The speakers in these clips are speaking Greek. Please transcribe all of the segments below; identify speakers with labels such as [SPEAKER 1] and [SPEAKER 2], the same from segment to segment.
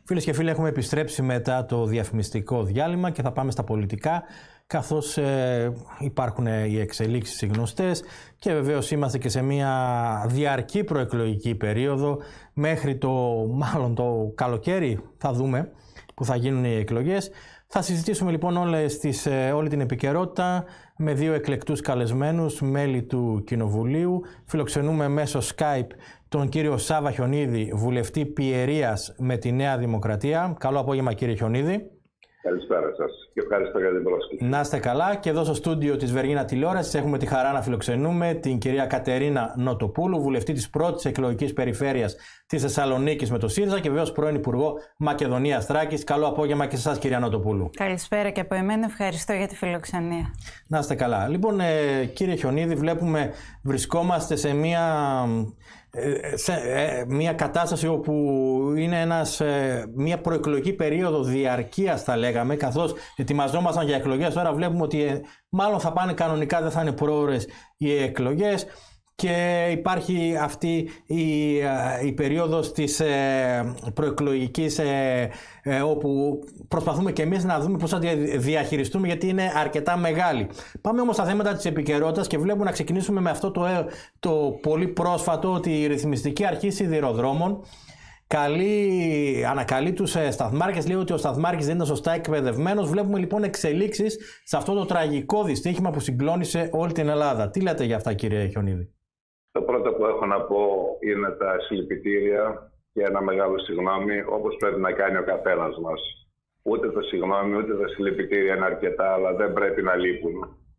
[SPEAKER 1] Φίλες και φίλοι, έχουμε επιστρέψει μετά το διαφημιστικό διάλειμμα και θα πάμε στα πολιτικά, καθώς υπάρχουν οι εξελίξεις οι γνωστές και βεβαίως είμαστε και σε μια διαρκή προεκλογική περίοδο μέχρι μάλλον το καλοκαίρι, θα δούμε που θα γίνουν οι εκλογές. Θα συζητήσουμε λοιπόν όλη την επικαιρότητα με δύο εκλεκτούς καλεσμένους, μέλη του Κοινοβουλίου. Φιλοξενούμε μέσω Skype τον κύριο Σάβα Χιονίδη, βουλευτή Πιερίας με τη Νέα Δημοκρατία. Καλό απόγευμα, κύριε Χιονίδη.
[SPEAKER 2] Καλησπέρα σας και ευχαριστώ για την πρόσκληση.
[SPEAKER 1] Να είστε καλά. Και εδώ στο στούντιο της Βεργίνα Τηλεόρασης έχουμε τη χαρά να φιλοξενούμε την κυρία Κατερίνα Νοτοπούλου, βουλευτή της πρώτης εκλογικής περιφέρειας της Θεσσαλονίκης με το ΣΥΡΙΖΑ και βεβαίως πρώην Υπουργό Μακεδονίας Θράκης. Καλό απόγευμα και σε εσάς, κυρία Νοτοπούλου.
[SPEAKER 3] Καλησπέρα και από εμένα. Ευχαριστώ για τη φιλοξενία. Να
[SPEAKER 1] είστε καλά. Λοιπόν, κύριε Χιονίδη, βρισκόμαστε σε μια κατάσταση όπου είναι μια προεκλογική περίοδο διαρκείας, θα λέγαμε, καθώς ετοιμαζόμασταν για εκλογές. Τώρα βλέπουμε ότι μάλλον θα πάνε κανονικά, δεν θα είναι πρόωρες οι εκλογές και υπάρχει αυτή η περίοδος της προεκλογικής όπου προσπαθούμε και εμείς να δούμε πώς θα διαχειριστούμε, γιατί είναι αρκετά μεγάλη. Πάμε όμως στα θέματα της επικαιρότητας και βλέπουμε να ξεκινήσουμε με αυτό το πολύ πρόσφατο, ότι η Ρυθμιστική Αρχή Σιδηροδρόμων ανακαλεί τους σταθμάρχες, λέει ότι ο σταθμάρχης δεν ήταν σωστά εκπαιδευμένος. Βλέπουμε λοιπόν εξελίξεις σε αυτό το τραγικό δυστύχημα που συγκλώνησε όλη την Ελλάδα. Τι λέτε για αυτά, κύριε Χιονίδη?
[SPEAKER 2] Το πρώτο που έχω να πω είναι τα συλληπιτήρια και ένα μεγάλο συγγνώμη, όπως πρέπει να κάνει ο καθένας μας. Ούτε το συγγνώμη ούτε τα συλληπιτήρια είναι αρκετά, αλλά δεν πρέπει να λείπουν.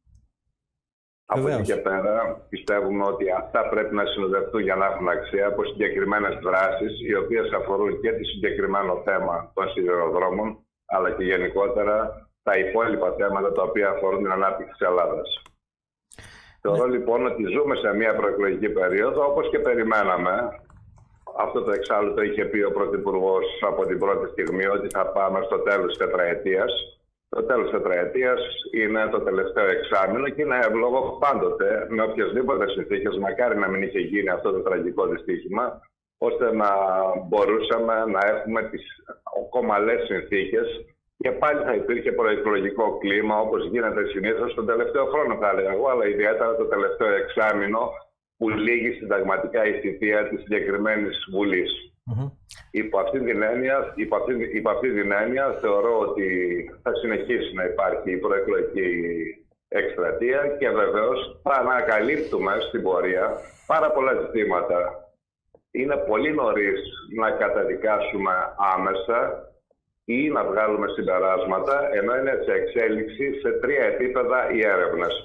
[SPEAKER 2] Από εκεί και πέρα πιστεύουμε ότι αυτά πρέπει να συνοδευτούν για να έχουν αξία από συγκεκριμένες δράσεις, οι οποίες αφορούν και το συγκεκριμένο θέμα των σιδηροδρόμων, αλλά και γενικότερα τα υπόλοιπα θέματα τα οποία αφορούν την ανάπτυξη της Ελλάδας. Θεωρώ λοιπόν ότι ζούμε σε μια προεκλογική περίοδο, όπως και περιμέναμε. Αυτό το εξάλλου το είχε πει ο Πρωθυπουργός από την πρώτη στιγμή, ότι θα πάμε στο τέλος της τετραετίας. Το τέλος της τετραετίας είναι το τελευταίο εξάμηνο και είναι εύλογο πάντοτε, με οποιασδήποτε συνθήκες, μακάρι να μην είχε γίνει αυτό το τραγικό δυστύχημα, ώστε να μπορούσαμε να έχουμε τις ομαλές συνθήκες και πάλι θα υπήρχε προεκλογικό κλίμα, όπως γίνεται συνήθως τον τελευταίο χρόνο, θα έλεγα εγώ, αλλά ιδιαίτερα το τελευταίο εξάμηνο που λήγει συνταγματικά η θητεία της συγκεκριμένης Βουλής. Υπό αυτή την έννοια θεωρώ ότι θα συνεχίσει να υπάρχει η προεκλογική εκστρατεία και βεβαίως θα ανακαλύπτουμε στην πορεία πάρα πολλά ζητήματα. Είναι πολύ νωρίς να καταδικάσουμε άμεσα ή να βγάλουμε συμπεράσματα, ενώ είναι σε εξέλιξη σε τρία επίπεδα οι έρευνες.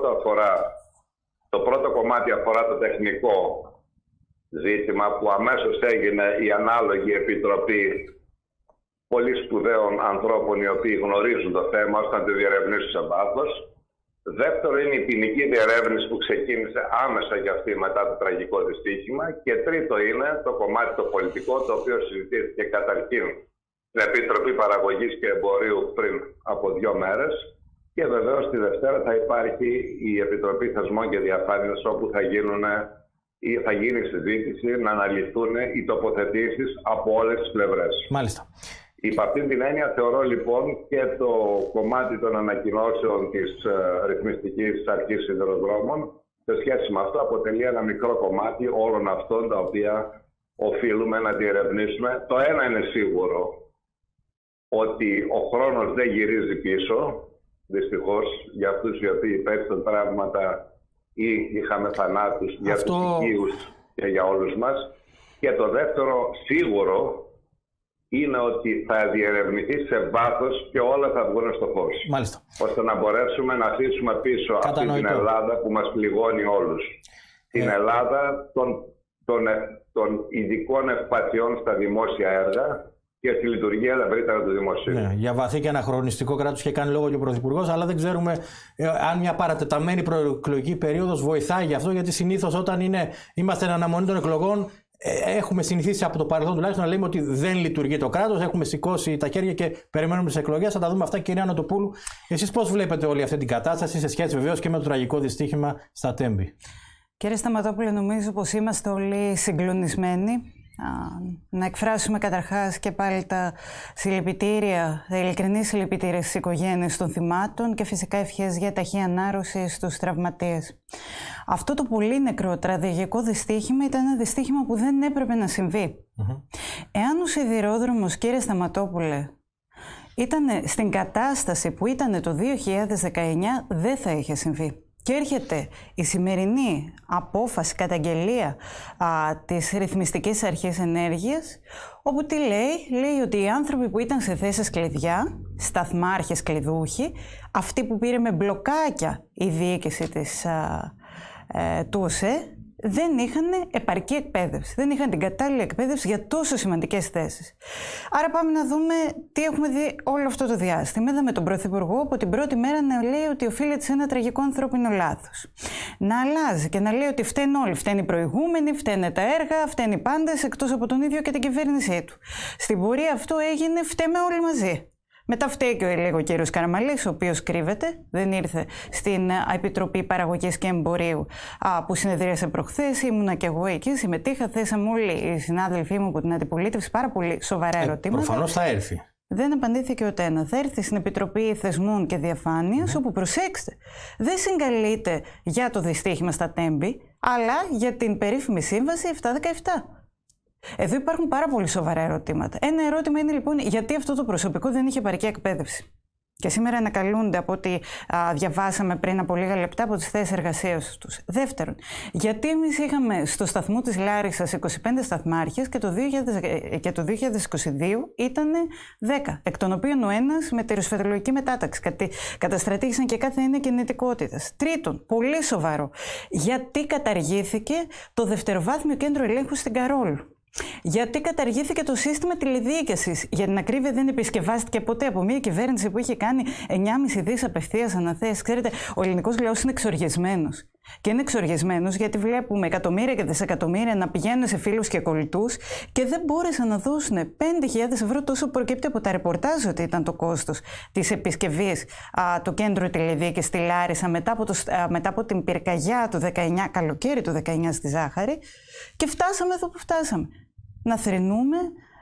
[SPEAKER 2] Το πρώτο κομμάτι αφορά το τεχνικό ζήτημα, που αμέσως έγινε η ανάλογη επιτροπή πολύ σπουδαίων ανθρώπων οι οποίοι γνωρίζουν το θέμα ώστε να το διερευνήσουν σε βάθος. Δεύτερο είναι η ποινική διερεύνηση που ξεκίνησε άμεσα για αυτή μετά το τραγικό δυστύχημα. Και τρίτο είναι το κομμάτι το πολιτικό, το οποίο συζητήθηκε καταρχήν στην Επιτροπή Παραγωγής και Εμπορίου πριν από 2 μέρες. Και βεβαίως τη Δευτέρα θα υπάρχει η Επιτροπή Θεσμών και Διαφάνειας, όπου θα γίνει συζήτηση να αναλυθούν οι τοποθετήσεις από όλες τις πλευρές.
[SPEAKER 1] Μάλιστα.
[SPEAKER 2] Υπ' αυτήν την έννοια θεωρώ λοιπόν και το κομμάτι των ανακοινώσεων της Ρυθμιστικής Αρχής Σιδηροδρόμων σε σχέση με αυτό αποτελεί ένα μικρό κομμάτι όλων αυτών τα οποία οφείλουμε να διερευνήσουμε. Το ένα είναι σίγουρο, ότι ο χρόνος δεν γυρίζει πίσω, δυστυχώς, για αυτούς οι οποίοι υπέστησαν τραύματα ή είχαμε θανάτους για τους οικείους και για όλους μας. Και το δεύτερο σίγουρο είναι ότι θα διερευνηθεί σε βάθος και όλα θα βγουν στο φως.
[SPEAKER 1] Μάλιστα.
[SPEAKER 2] Ώστε να μπορέσουμε να αφήσουμε πίσω αυτή την Ελλάδα που μας πληγώνει όλους. Την Ελλάδα των ειδικών ευπαθειών στα δημόσια έργα και στη λειτουργία ευρύτερα του δημοσίου.
[SPEAKER 1] Ναι, για βαθύ και αναχρονιστικό κράτος και κάνει λόγο και ο Πρωθυπουργός, αλλά δεν ξέρουμε αν μια παρατεταμένη προεκλογική περίοδος βοηθάει γι' αυτό, γιατί συνήθως όταν είμαστε εν αναμονή των εκλογών, έχουμε συνηθίσει από το παρελθόν τουλάχιστον να λέμε ότι δεν λειτουργεί το κράτος, έχουμε σηκώσει τα χέρια και περιμένουμε τις εκλογές. Θα τα δούμε αυτά, κυρία Νοτοπούλου. Εσείς πώς βλέπετε όλη αυτή την κατάσταση σε σχέση βεβαίως και με το τραγικό δυστύχημα στα Τέμπη?
[SPEAKER 3] Κύριε Σταματόπουλε, νομίζω πως είμαστε όλοι συγκλονισμένοι. Να εκφράσουμε καταρχάς και πάλι τα συλληπιτήρια, τα ειλικρινή συλληπιτήρια στις οικογένειες των θυμάτων και φυσικά ευχές για ταχύ ανάρρωση στους τραυματίες. Αυτό το πολύ νεκρό τραγικό δυστύχημα ήταν ένα δυστύχημα που δεν έπρεπε να συμβεί. Εάν ο σιδηρόδρομος, κύριε Σταματόπουλε, ήταν στην κατάσταση που ήταν το 2019, δεν θα είχε συμβεί. Και έρχεται η σημερινή απόφαση, καταγγελία της Ρυθμιστικής Αρχής Ενέργειας, όπου τι λέει? Λέει ότι οι άνθρωποι που ήταν σε θέσεις κλειδιά, σταθμάρχες, κλειδούχοι, αυτοί που πήρε με μπλοκάκια η διοίκηση του ΟΣΕ, δεν είχαν επαρκή εκπαίδευση. Δεν είχαν την κατάλληλη εκπαίδευση για τόσο σημαντικές θέσεις. Άρα πάμε να δούμε τι έχουμε δει όλο αυτό το διάστημα. Είδαμε τον Πρωθυπουργό από την πρώτη μέρα να λέει ότι οφείλεται σε ένα τραγικό ανθρώπινο λάθος. Να αλλάζει και να λέει ότι φταίνουν όλοι. Φταίνουν οι προηγούμενοι, φταίνουν τα έργα, φταίνουν οι πάντες εκτός από τον ίδιο και την κυβέρνησή του. Στην πορεία αυτό έγινε φταίμε όλοι μαζί. Μετά φταίει και ο κύριος Καραμαλής, ο οποίος κρύβεται, δεν ήρθε στην Επιτροπή Παραγωγής και Εμπορίου που συνεδρίασε προχθές. Ήμουνα και εγώ εκεί, συμμετείχα, θέσαμε όλοι οι συνάδελφοί μου από την αντιπολίτευση πάρα πολύ σοβαρά ερωτήματα.
[SPEAKER 1] Προφανώς θα έρθει.
[SPEAKER 3] Δεν απαντήθηκε ούτε ένα. Θα έρθει στην Επιτροπή Θεσμών και Διαφάνειας, όπου προσέξτε, δεν συγκαλείται για το δυστύχημα στα Τέμπη, αλλά για την περίφημη σύμβαση 717. Εδώ υπάρχουν πάρα πολύ σοβαρά ερωτήματα. Ένα ερώτημα είναι λοιπόν γιατί αυτό το προσωπικό δεν είχε επαρκή εκπαίδευση. Και σήμερα ανακαλούνται από ό,τι διαβάσαμε πριν από λίγα λεπτά από τις θέσεις εργασίας τους. Δεύτερον, γιατί εμείς είχαμε στο σταθμό της Λάρισσας 25 σταθμάρχες και το 2022 ήταν 10, εκ των οποίων ο ένας με τεροσφαιρολογική μετάταξη. Καταστρατήγησαν και κάθε έννοια κινητικότητας. Τρίτον, πολύ σοβαρό, γιατί καταργήθηκε το δευτεροβάθμιο κέντρο ελέγχου στην Καρόλου. Γιατί καταργήθηκε το σύστημα τηλεδιοίκησης? Για την ακρίβεια, δεν επισκευάστηκε ποτέ από μια κυβέρνηση που είχε κάνει 9,5 δις απευθείας αναθέσεις. Ξέρετε, ο ελληνικός λαός είναι εξοργισμένος. Και είναι εξοργισμένος γιατί βλέπουμε εκατομμύρια και δισεκατομμύρια να πηγαίνουν σε φίλους και κολλητούς και δεν μπόρεσαν να δώσουν 5.000 ευρώ, τόσο προκύπτει από τα ρεπορτάζ ότι ήταν το κόστος της επισκευής του κέντρου τηλεδιοίκησης στη Λάρισα μετά από την πυρκαγιά του 19, καλοκαίρι του 19 στη Ζάχαρη, και φτάσαμε εδώ που φτάσαμε. Να θρηνούμε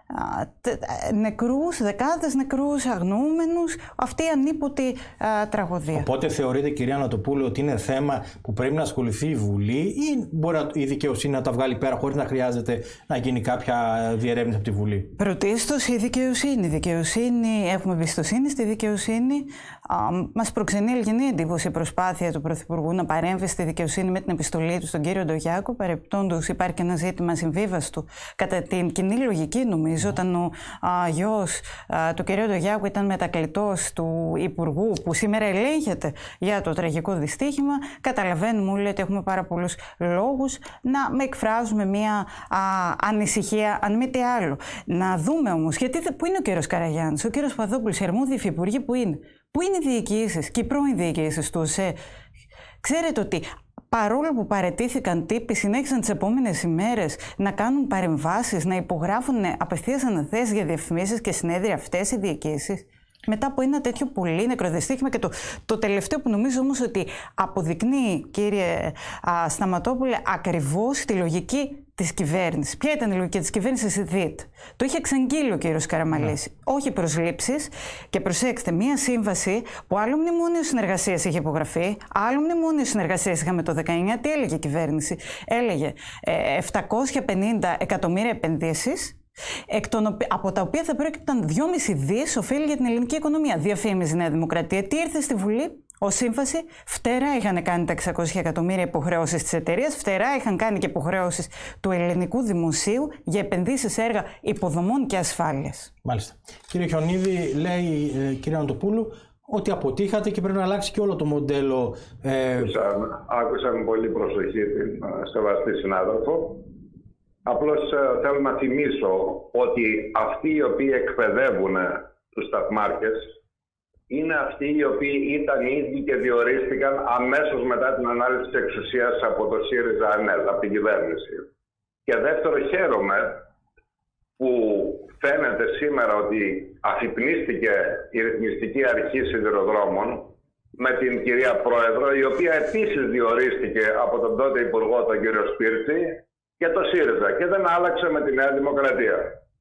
[SPEAKER 3] νεκρούς, δεκάδες νεκρούς, αγνοούμενους, αυτή η ανίποτη τραγωδία.
[SPEAKER 1] Οπότε θεωρείτε, κυρία Ανατοπούλου, ότι είναι θέμα που πρέπει να ασχοληθεί η Βουλή ή μπορεί η δικαιοσύνη να τα βγάλει πέρα χωρίς να χρειάζεται να γίνει κάποια διερεύνηση από τη Βουλή?
[SPEAKER 3] Πρωτίστως η δικαιοσύνη. Έχουμε εμπιστοσύνη στη δικαιοσύνη. Μας προξενεί ειλικρινή εντύπωση η προσπάθεια του Πρωθυπουργού να παρέμβει στη δικαιοσύνη με την επιστολή του στον κύριο Ντογιάκο. Παρεπτόντως υπάρχει ένα ζήτημα συμβίβαστου κατά την κοινή λογική, νομίζω, όταν ο γιος του κυρίου Ντογιάκου ήταν μετακλητός του Υπουργού που σήμερα ελέγχεται για το τραγικό δυστύχημα. Καταλαβαίνουμε όλοι ότι έχουμε πάρα πολλούς λόγους να εκφράζουμε μια ανησυχία, αν μη τι άλλο. Να δούμε όμως, πού είναι ο κύριος Καραγιάννης, ο κύριος Παδόπουλος, οι αρμόδιοι υφυπουργοί που είναι? Πού είναι οι διοικήσεις και οι πρώην διοικήσεις του ΟΣΕ? Ξέρετε ότι παρόλο που παραιτήθηκαν τύποι, συνέχισαν τις επόμενες ημέρες να κάνουν παρεμβάσεις, να υπογράφουν απευθείας αναθέσεις για διαφημίσεις και συνέδρια αυτές οι διοικήσεις. Μετά από ένα τέτοιο πολύ νεκροδυστύχημα. Και το τελευταίο που νομίζω όμως ότι αποδεικνύει, κύριε Σταματόπουλε, ακριβώς τη λογική της κυβέρνησης. Ποια ήταν η λογική της κυβέρνησης? ΔΙΤ. Το είχε εξαγγείλει ο κύριος Καραμαλής. Όχι προσλήψεις. Και προσέξτε, μία σύμβαση που άλλο μνημόνιο συνεργασίας είχε υπογραφεί, άλλο μνημόνιο συνεργασίας είχαμε το 19. Τι έλεγε η κυβέρνηση? Έλεγε 750 εκατομμύρια επενδύσεις, από τα οποία θα πρόκειταν 2,5 δις ωφέλη για την ελληνική οικονομία. Διαφήμιζε η Νέα Δημοκρατία. Τι ήρθε στη Βουλή? Ως σύμβαση, φτερά είχαν κάνει τα 600 εκατομμύρια υποχρεώσεις της εταιρείας, φτερά είχαν κάνει και υποχρεώσεις του ελληνικού δημοσίου για επενδύσεις σε έργα υποδομών και ασφάλειας.
[SPEAKER 1] Μάλιστα. Κύριε Χιονίδη, λέει κύριε Ανατοπούλου ότι αποτύχατε και πρέπει να αλλάξει και όλο το μοντέλο.
[SPEAKER 2] Άκουσα με πολύ προσοχή την σεβαστή συνάδελφο. Απλώς θέλω να θυμίσω ότι αυτοί οι οποίοι εκπαιδεύουν τους σταθμάρχες είναι αυτοί οι οποίοι ήταν ίδιοι και διορίστηκαν αμέσως μετά την ανάλυση της εξουσίας από το ΣΥΡΙΖΑ-ΑΝΕΛ, από την κυβέρνηση. Και δεύτερο, χαίρομαι που φαίνεται σήμερα ότι αφυπνίστηκε η Ρυθμιστική Αρχή Σιδηροδρόμων με την κυρία Πρόεδρο, η οποία επίσης διορίστηκε από τον τότε Υπουργό, τον κύριο Σπίρτση, και το ΣΥΡΙΖΑ και δεν άλλαξε με τη Νέα Δημοκρατία.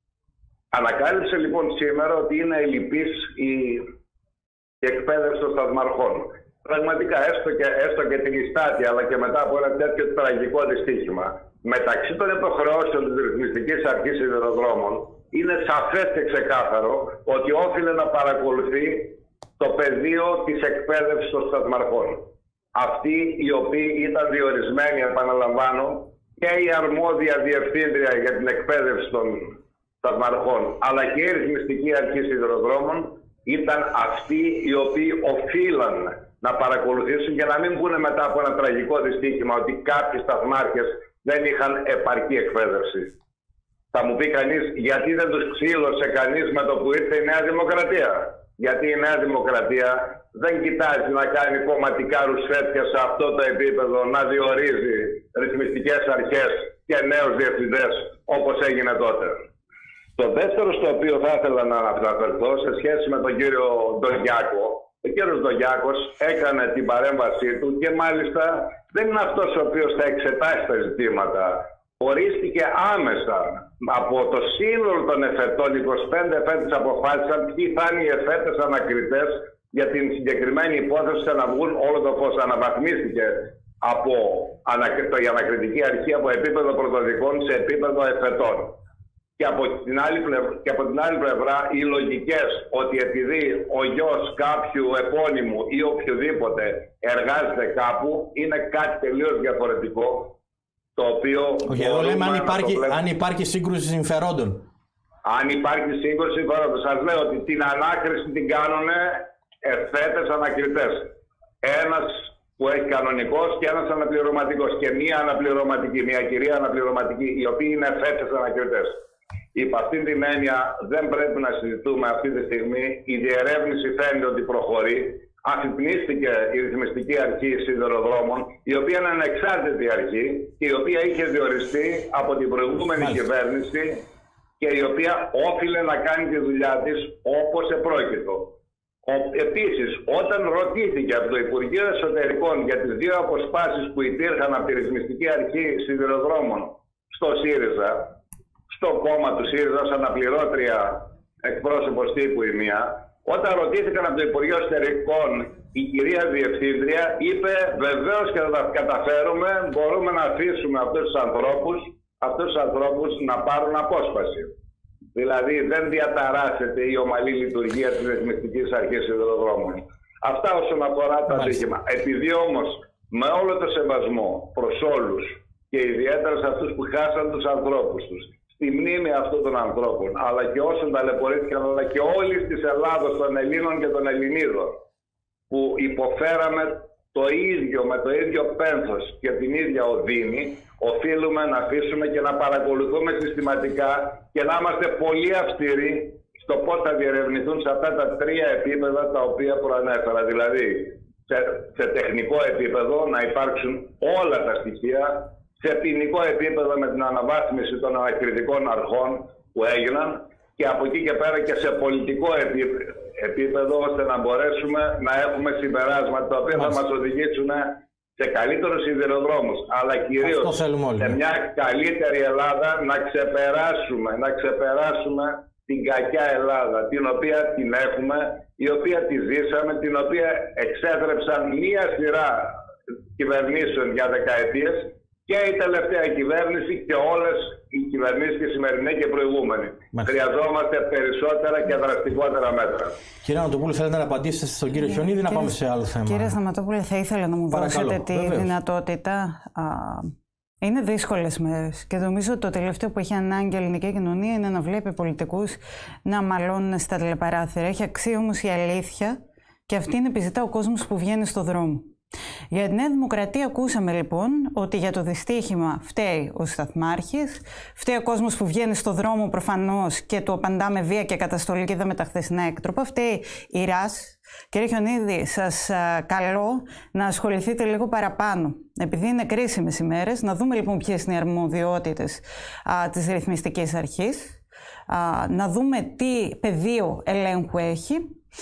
[SPEAKER 2] Ανακάλυψε λοιπόν σήμερα ότι είναι ελλειπής η εκπαίδευση των σταθμαρχών. Πραγματικά, έστω και την Ιστάτη, αλλά και μετά από ένα τέτοιο τραγικό δυστύχημα, μεταξύ των υποχρεώσεων της Ρυθμιστικής Αρχής Σιδηροδρόμων, είναι σαφές και ξεκάθαρο ότι όφιλε να παρακολουθεί το πεδίο της εκπαίδευσης των σταθμαρχών. Αυτοί οι οποίοι ήταν διορισμένοι, επαναλαμβάνω, και η αρμόδια διευθύντρια για την εκπαίδευση των σταθμαρχών, αλλά και η Ρυθμιστική Αρχή Σιδηροδρόμων, ήταν αυτοί οι οποίοι οφείλαν να παρακολουθήσουν και να μην πούνε μετά από ένα τραγικό δυστύχημα ότι κάποιοι σταθμάρχες δεν είχαν επαρκή εκπαίδευση. Θα μου πει κανείς, γιατί δεν τους ξύλωσε κανείς με το που ήρθε η Νέα Δημοκρατία? Γιατί η Νέα Δημοκρατία δεν κοιτάζει να κάνει κομματικά ρουσφέτια σε αυτό το επίπεδο, να διορίζει ρυθμιστικές αρχές και νέους διευθυντές όπως έγινε τότε. Το δεύτερο στο οποίο θα ήθελα να αναφερθώ σε σχέση με τον κύριο Ντογιάκο. Ο κύριος Ντογιάκος έκανε την παρέμβασή του και μάλιστα δεν είναι αυτός ο οποίος θα εξετάσει τα ζητήματα. Ορίστηκε άμεσα από το σύνολο των εφετών, 25 εφέτες αποφάσισαν ποιοι θα είναι οι εφέτες ανακριτές για την συγκεκριμένη υπόθεση να βγουν όλο το φως. Αναβαθμίστηκε από η ανακριτική αρχή από επίπεδο πρωτοδικών σε επίπεδο εφετών. Και από την άλλη πλευρά οι λογικές ότι επειδή ο γιος κάποιου επώνυμου ή οποιοδήποτε εργάζεται κάπου είναι κάτι τελείως διαφορετικό, το οποίο...
[SPEAKER 1] Όχι, εδώ λέμε αν υπάρχει σύγκρουση συμφερόντων.
[SPEAKER 2] Αν υπάρχει σύγκρουση συμφερόντων. Σας λέω ότι την ανάκριση την κάνουν εφέτες ανακριτές. Ένας που έχει κανονικός και ένας αναπληρωματικός. Και μία αναπληρωματική, μία κυρία αναπληρωματική, οι οποίοι είναι εφέτες ανακριτές. Υπ' αυτήν την έννοια δεν πρέπει να συζητούμε αυτή τη στιγμή. Η διερεύνηση φαίνεται ότι προχωρεί. Αφυπνίστηκε η Ρυθμιστική Αρχή Σιδηροδρόμων, η οποία είναι ανεξάρτητη αρχή και η οποία είχε διοριστεί από την προηγούμενη κυβέρνηση και η οποία όφιλε να κάνει τη δουλειά της όπως επρόκειτο. Επίσης, όταν ρωτήθηκε από το Υπουργείο Εσωτερικών για τις δύο αποσπάσεις που υπήρχαν από τη Ρυθμιστική Αρχή Σιδηροδρόμων στο ΣΥΡΙΖΑ, στο κόμμα του ΣΥΡΙΖΑ ως αναπληρώτρια εκπρόσωπος τύπου η μία, όταν ρωτήθηκαν από το Υπουργείο Εσωτερικών, η κυρία Διευθύντρια είπε βεβαίως και θα τα καταφέρουμε, μπορούμε να αφήσουμε αυτούς τους ανθρώπους να πάρουν απόσπαση. Δηλαδή δεν διαταράσσεται η ομαλή λειτουργία της Ρυθμιστικής Αρχής Σιδηροδρόμων. Αυτά όσον αφορά το ατύχημα. Επειδή όμως με όλο το σεβασμό προς όλους και ιδιαίτερα σε αυτούς που χάσαν τους ανθρώπους τους, στη μνήμη αυτών των ανθρώπων, αλλά και όσων ταλαιπωρήθηκαν, αλλά και όλης της Ελλάδος, των Ελλήνων και των Ελληνίδων, που υποφέραμε με το ίδιο πένθος και την ίδια οδύνη, οφείλουμε να αφήσουμε και να παρακολουθούμε συστηματικά και να είμαστε πολύ αυστηροί στο πώς θα διερευνηθούν σε αυτά τα τρία επίπεδα τα οποία προανέφερα. Δηλαδή, σε τεχνικό επίπεδο να υπάρξουν όλα τα στοιχεία, σε ποινικό επίπεδο με την αναβάθμιση των ανακριτικών αρχών που έγιναν και από εκεί και πέρα και σε πολιτικό επίπεδο ώστε να μπορέσουμε να έχουμε συμπεράσματα τα οποία θα μας οδηγήσουν σε καλύτερους σιδηροδρόμους, αλλά κυρίως σε μια καλύτερη Ελλάδα να ξεπεράσουμε την κακιά Ελλάδα, την οποία την έχουμε, η οποία τη ζήσαμε, την οποία εξέθρεψαν μία σειρά κυβερνήσεων για δεκαετίες και η τελευταία κυβέρνηση και όλες οι κυβερνήσεις και σημερινή και προηγούμενη. Χρειαζόμαστε περισσότερα και δραστικότερα μέτρα.
[SPEAKER 1] Κύριε Ανατοπούλου, θέλετε να απαντήσετε στον κύριο Χιονίδη, να πάμε σε άλλο θέμα?
[SPEAKER 3] Κύριε Σταματόπουλε, θα ήθελα να μου δώσετε τη δυνατότητα. Είναι δύσκολες μέρες και νομίζω ότι το τελευταίο που έχει ανάγκη η ελληνική κοινωνία είναι να βλέπει πολιτικούς να μαλώνουν στα τηλεπαράθυρα. Έχει αξία όμως η αλήθεια και αυτή είναι επιζητά ο κόσμος που βγαίνει στο δρόμο. Για τη Νέα Δημοκρατία ακούσαμε λοιπόν ότι για το δυστύχημα φταίει ο σταθμάρχης, φταίει ο κόσμος που βγαίνει στο δρόμο προφανώς και του απαντά με βία και καταστολή και είδαμε τα χθεσινά έκτροπα, φταίει η ΡΑΣ. Κύριε Χιονίδη, σας καλώ να ασχοληθείτε λίγο παραπάνω, επειδή είναι κρίσιμες ημέρες, να δούμε λοιπόν ποιες είναι οι αρμοδιότητες της Ρυθμιστικής Αρχής, να δούμε τι πεδίο ελέγχου έχει.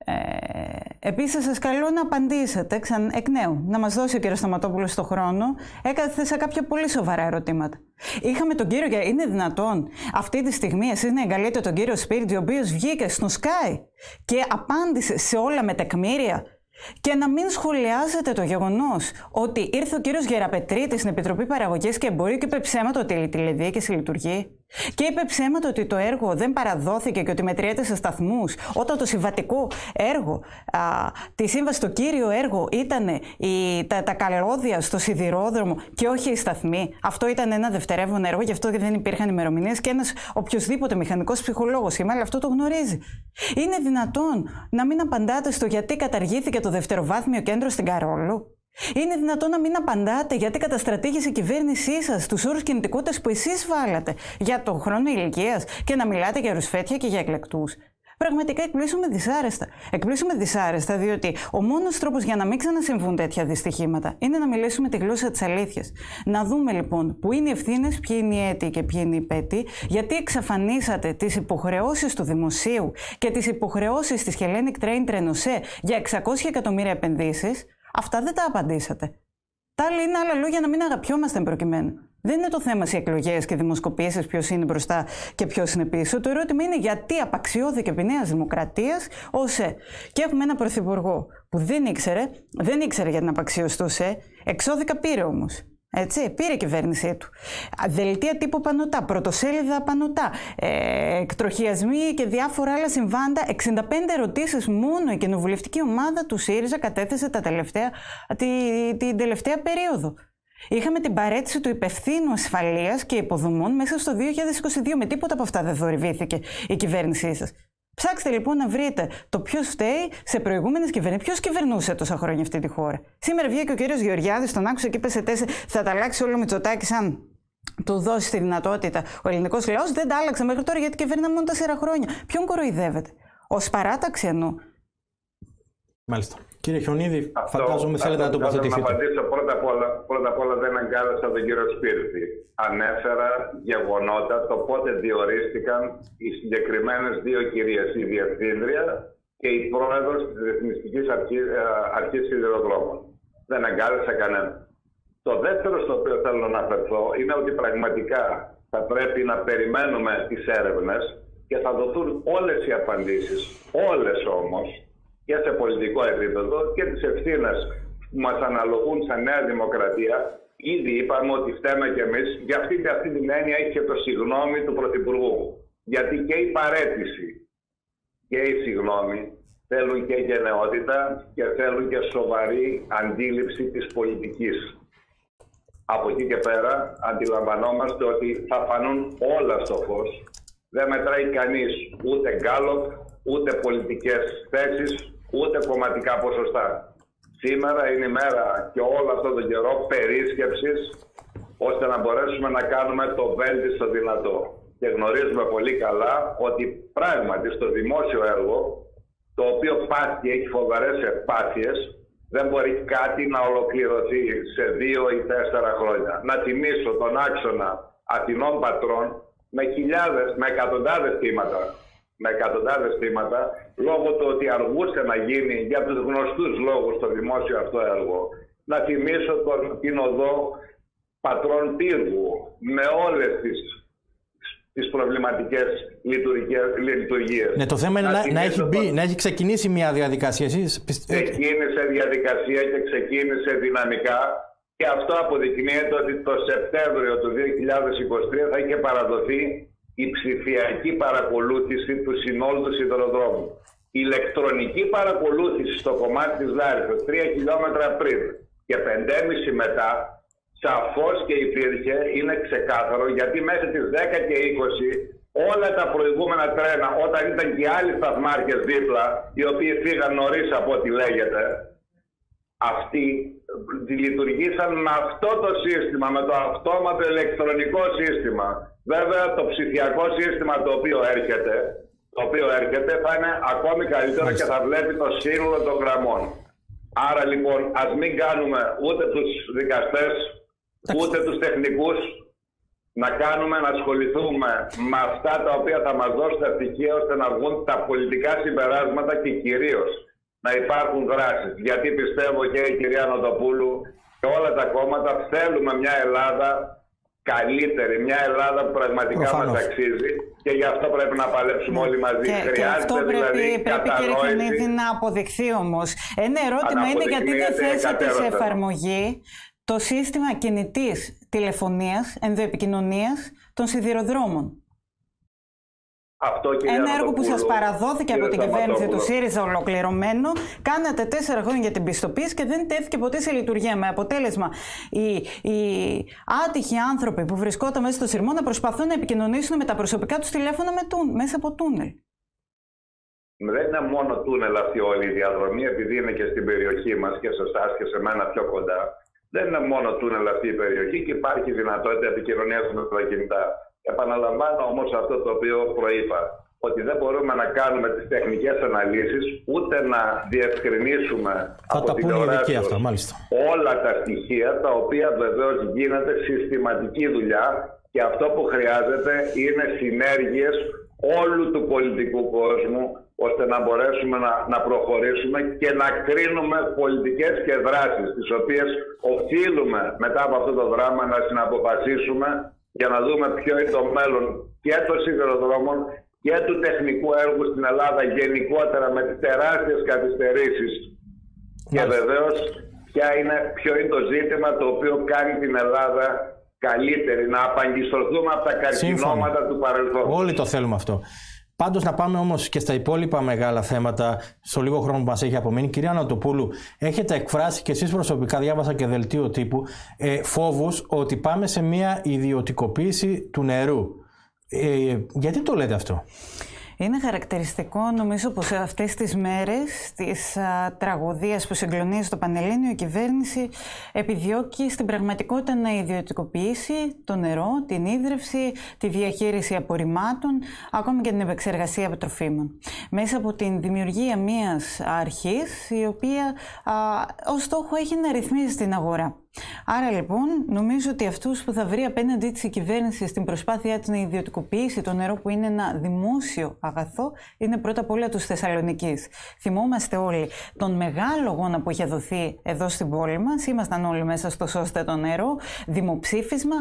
[SPEAKER 3] Επίσης, σας καλώ να απαντήσετε εκ νέου, να μας δώσει ο κύριος Σταματόπουλος το χρόνο. Έκαθεσα κάποια πολύ σοβαρά ερωτήματα. Είχαμε τον κύριο, είναι δυνατόν αυτή τη στιγμή εσείς να εγκαλείτε τον κύριο Σπίριτζη, ο οποίος βγήκε στο Sky και απάντησε σε όλα με τεκμήρια, και να μην σχολιάζετε το γεγονός ότι ήρθε ο κύριος Γεραπετρίτης στην Επιτροπή Παραγωγής και Εμπορίου και είπε ψέματα ότι η τηλεδιοίκηση λειτουργεί, και είπε ψέματα ότι το έργο δεν παραδόθηκε και ότι μετριέται σε σταθμούς, όταν το συμβατικό έργο, τη σύμβαση, το κύριο έργο ήταν τα καλώδια στο σιδηρόδρομο και όχι οι σταθμοί. Αυτό ήταν ένα δευτερεύον έργο, γι' αυτό δεν υπήρχαν ημερομηνίες, και ένας οποιοσδήποτε μηχανικός ψυχολόγος σήμερα αυτό το γνωρίζει. Είναι δυνατόν να μην απαντάτε στο γιατί καταργήθηκε το δευτεροβάθμιο κέντρο στην Καρόλου? Είναι δυνατόν να μην απαντάτε γιατί καταστρατήγησε η κυβέρνησή σας τους όρους κινητικότητας που εσείς βάλατε για τον χρόνο ηλικίας, και να μιλάτε για ρουσφέτια και για εκλεκτούς? Πραγματικά εκπλήσουμε δυσάρεστα. Εκπλήσουμε δυσάρεστα, διότι ο μόνος τρόπος για να μην ξανασυμβούν τέτοια δυστυχήματα είναι να μιλήσουμε τη γλώσσα της αλήθειας. Να δούμε λοιπόν πού είναι οι ευθύνες, ποιοι είναι οι αίτιοι και ποιοι είναι οι υπέτειοι, γιατί εξαφανίσατε τις υποχρεώσεις του δημοσίου και τις υποχρεώσεις της Hellenic Train Trenose για 600 εκατομμύρια επενδύσεις. Αυτά δεν τα απαντήσατε. Τα άλλα είναι άλλα λόγια να μην αγαπιόμαστε εν προκειμένου. Δεν είναι το θέμα οι εκλογές και δημοσκοπήσεις, ποιος είναι μπροστά και ποιος είναι πίσω. Το ερώτημα είναι γιατί απαξιώθηκε επί Νέας Δημοκρατίας ΟΣΕ. Και έχουμε ένα πρωθυπουργό που δεν ήξερε για την απαξίωση του ΟΣΕ, εξώδικα πήρε όμως. Έτσι, πήρε η κυβέρνησή του. Δελτία τύπου πανωτά, πρωτοσέλιδα πανωτά, εκτροχιασμοί και διάφορα άλλα συμβάντα. 65 ερωτήσεις μόνο η κοινοβουλευτική ομάδα του ΣΥΡΙΖΑ κατέθεσε την τελευταία περίοδο. Είχαμε την παρέτηση του υπευθύνου ασφαλείας και υποδομών μέσα στο 2022. Με τίποτα από αυτά δεν θορυβήθηκε η κυβέρνησή σας. Ψάξτε λοιπόν να βρείτε το ποιος φταίει σε προηγούμενες κυβερνήσεις. Ποιος κυβερνούσε τόσα χρόνια αυτή τη χώρα? Σήμερα βγήκε ο κύριος Γεωργιάδης, τον άκουσα και είπε σε 4, θα τα αλλάξει όλο ο Μητσοτάκης αν του δώσει τη δυνατότητα ο ελληνικός λαός. Δεν τα άλλαξε μέχρι τώρα γιατί κυβέρνα μόνο 4 χρόνια. Ποιον κοροϊδεύετε? Ως παράταξη εννοώ.
[SPEAKER 1] Μάλιστα. Κύριε Χιονίδη, φαντάζομαι θέλετε να τοποθετηθείτε.
[SPEAKER 2] Να απαντήσω πρώτα απ' όλα δεν αγκάλεσα τον κύριο Σπίρτη. Ανέφερα γεγονότα το πότε διορίστηκαν οι συγκεκριμένες δύο κυρίες, η Διευθύντρια και η Πρόεδρος της Ρυθμιστικής Αρχής Σιδηροδρόμων. Δεν αγκάλεσα κανένα. Το δεύτερο στο οποίο θέλω να αναφερθώ είναι ότι πραγματικά θα πρέπει να περιμένουμε τις έρευνες και θα δοθούν όλες οι απαντήσεις, όλες όμως, και σε πολιτικό επίπεδο, και τις ευθύνες που μας αναλογούν σαν Νέα Δημοκρατία. Ήδη είπαμε ότι φταίμε κι εμείς. Για αυτή την έννοια έχει και το συγγνώμη του Πρωθυπουργού. Γιατί και η παρέτηση και η συγγνώμη θέλουν και γενναιότητα και θέλουν και σοβαρή αντίληψη της πολιτικής. Από εκεί και πέρα αντιλαμβανόμαστε ότι θα φανούν όλα στο φως. Δεν μετράει κανείς ούτε γκάλοπ, ούτε πολιτικές θέσεις, ούτε κομματικά ποσοστά. Σήμερα είναι η μέρα και όλο αυτόν τον καιρό περίσκεψης, ώστε να μπορέσουμε να κάνουμε το βέλτιστο δυνατό. Και γνωρίζουμε πολύ καλά ότι πράγματι στο δημόσιο έργο, το οποίο πάθει, έχει φοβερές ευπάθειες, δεν μπορεί κάτι να ολοκληρωθεί σε 2 ή 4 χρόνια. Να θυμίσω τον άξονα Αθηνών Πατρών με εκατοντάδες θύματα, λόγω του ότι αργούσε να γίνει για τους γνωστούς λόγους το δημόσιο αυτό έργο. Να θυμίσω την οδό Πατρών Πύργου με όλες τις προβληματικές λειτουργίες.
[SPEAKER 1] Ναι, το θέμα είναι να έχει ξεκινήσει μια διαδικασία.
[SPEAKER 2] Ξεκίνησε διαδικασία και ξεκίνησε δυναμικά, και αυτό αποδεικνύεται ότι το Σεπτέμβριο του 2023 θα είχε παραδοθεί η ψηφιακή παρακολούθηση του συνόλου του σιδηροδρόμου. Η ηλεκτρονική παρακολούθηση στο κομμάτι της Λάρισας, 3 χιλιόμετρα πριν και 5,5 μετά, σαφώς και υπήρχε, είναι ξεκάθαρο, γιατί μέχρι τις 10 και 20 όλα τα προηγούμενα τρένα, όταν ήταν και άλλοι σταθμάρχες δίπλα, οι οποίοι φύγαν νωρίς από ό,τι λέγεται, αυτοί λειτουργήσαν με αυτό το σύστημα, με το αυτόματο ηλεκτρονικό σύστημα. Βέβαια το ψηφιακό σύστημα το οποίο έρχεται θα είναι ακόμη καλύτερο και θα βλέπει το σύνολο των γραμμών. Άρα λοιπόν ας μην κάνουμε ούτε τους δικαστές ούτε τους τεχνικούς να ασχοληθούμε με αυτά τα οποία θα μας δώσουν τα στοιχεία ώστε να βγουν τα πολιτικά συμπεράσματα και κυρίως να υπάρχουν δράσεις. Γιατί πιστεύω και η κυρία Νοτοπούλου και όλα τα κόμματα θέλουμε μια Ελλάδα καλύτερη, μια Ελλάδα που πραγματικά μας αξίζει και γι' αυτό πρέπει να παλέψουμε όλοι μαζί.
[SPEAKER 3] Και αυτό πρέπει κύριε Χιονίδη να αποδειχθεί όμως. Ένα ερώτημα είναι γιατί δεν θέσατε σε εφαρμογή το σύστημα κινητής τηλεφωνίας, ενδοεπικοινωνίας των σιδηροδρόμων. Ένα έργο που σας παραδόθηκε από την κυβέρνηση του ΣΥΡΙΖΑ ολοκληρωμένο. Κάνατε 4 χρόνια για την πιστοποίηση και δεν τέθηκε ποτέ σε λειτουργία. Με αποτέλεσμα οι άτυχοι άνθρωποι που βρισκόταν μέσα στο σειρμό να προσπαθούν να επικοινωνήσουν με τα προσωπικά τους τηλέφωνα μέσα από τούνελ.
[SPEAKER 2] Δεν είναι μόνο τούνελ αυτή όλη η διαδρομή, επειδή είναι και στην περιοχή μας και σε εσάς και σε μένα πιο κοντά. Δεν είναι μόνο τούνελ αυτή η περιοχή και υπάρχει δυνατότητα επικοινωνίας με τα κινητά. Επαναλαμβάνω όμως αυτό το οποίο προείπα, ότι δεν μπορούμε να κάνουμε τις τεχνικές αναλύσεις ούτε να διευκρινίσουμε από τηλεοράση όλα τα στοιχεία, τα οποία βεβαίως γίνεται συστηματική δουλειά και αυτό που χρειάζεται είναι συνέργειες όλου του πολιτικού κόσμου ώστε να μπορέσουμε να προχωρήσουμε και να κρίνουμε πολιτικές και δράσεις τις οποίες οφείλουμε μετά από αυτό το δράμα να συναποφασίσουμε για να δούμε ποιο είναι το μέλλον και των σιδηροδρόμων και του τεχνικού έργου στην Ελλάδα γενικότερα με τις τεράστιες καθυστερήσεις. Και βεβαίως ποιο είναι το ζήτημα το οποίο κάνει την Ελλάδα καλύτερη, να απαγκιστρωθούμε από τα καρκινώματα του παρελθόντος.
[SPEAKER 1] Όλοι το θέλουμε αυτό. Πάντως να πάμε όμως και στα υπόλοιπα μεγάλα θέματα στο λίγο χρόνο που μας έχει απομείνει. Κυρία Νοτοπούλου, έχετε εκφράσει και εσείς προσωπικά, διάβασα και δελτίο τύπου, φόβους ότι πάμε σε μια ιδιωτικοποίηση του νερού. Γιατί το λέτε αυτό?
[SPEAKER 3] Είναι χαρακτηριστικό, νομίζω, πως σε αυτές τις μέρες της τραγωδίας που συγκλονίζει το Πανελλήνιο, η κυβέρνηση επιδιώκει στην πραγματικότητα να ιδιωτικοποιήσει το νερό, την ίδρυυση, τη διαχείριση απορριμμάτων, ακόμη και την επεξεργασία τροφίμων. Μέσα από την δημιουργία μιας αρχής, η οποία ως στόχο έχει να ρυθμίζει την αγορά. Άρα λοιπόν νομίζω ότι αυτούς που θα βρει απέναντί της η κυβέρνηση στην προσπάθειά της να ιδιωτικοποιήσει το νερό, που είναι ένα δημόσιο αγαθό, είναι πρώτα απ' όλα τους Θεσσαλονικείς. Θυμόμαστε όλοι τον μεγάλο αγώνα που είχε δοθεί εδώ στην πόλη μας. Ήμασταν όλοι μέσα στο Σώστε το νερό, δημοψήφισμα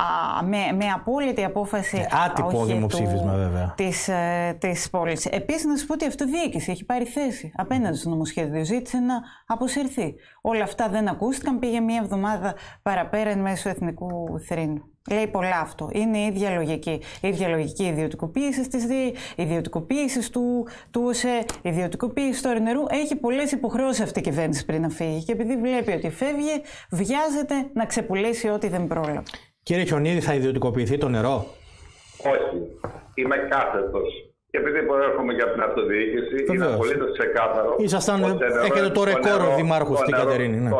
[SPEAKER 3] με απόλυτη απόφαση.
[SPEAKER 1] Άτυπο δημοψήφισμα βέβαια.
[SPEAKER 3] Της πόλης. Επίσης να σας πω ότι η αυτοδιοίκηση έχει πάρει θέση απέναντι στο νομοσχέδιο, ζήτησε να αποσυρθεί. Όλα αυτά δεν ακούστηκαν, πήγε μία εβδομάδα παραπέρα εν μέσω εθνικού θρήνου. Λέει πολλά αυτό. Είναι η ίδια λογική. Η ίδια λογική ιδιωτικοποίηση της ΔΕΗ, ιδιωτικοποίηση του ΟΣΕ, ιδιωτικοποίηση του νερού. Έχει πολλές υποχρεώσεις αυτή η κυβέρνηση πριν να φύγει. Και επειδή βλέπει ότι φεύγει, βιάζεται να ξεπουλήσει ό,τι δεν πρόλαβε.
[SPEAKER 1] Κύριε Χιονίδη, θα ιδιωτικοποιηθεί το νερό?
[SPEAKER 2] Όχι. Είμαι κάθετος. Και επειδή προέρχομαι και από την αυτοδιοίκηση, είναι απολύτως ξεκάθαρο.
[SPEAKER 1] Έχετε το ρεκόρ δημάρχου στην Κατερίνη. Ναι.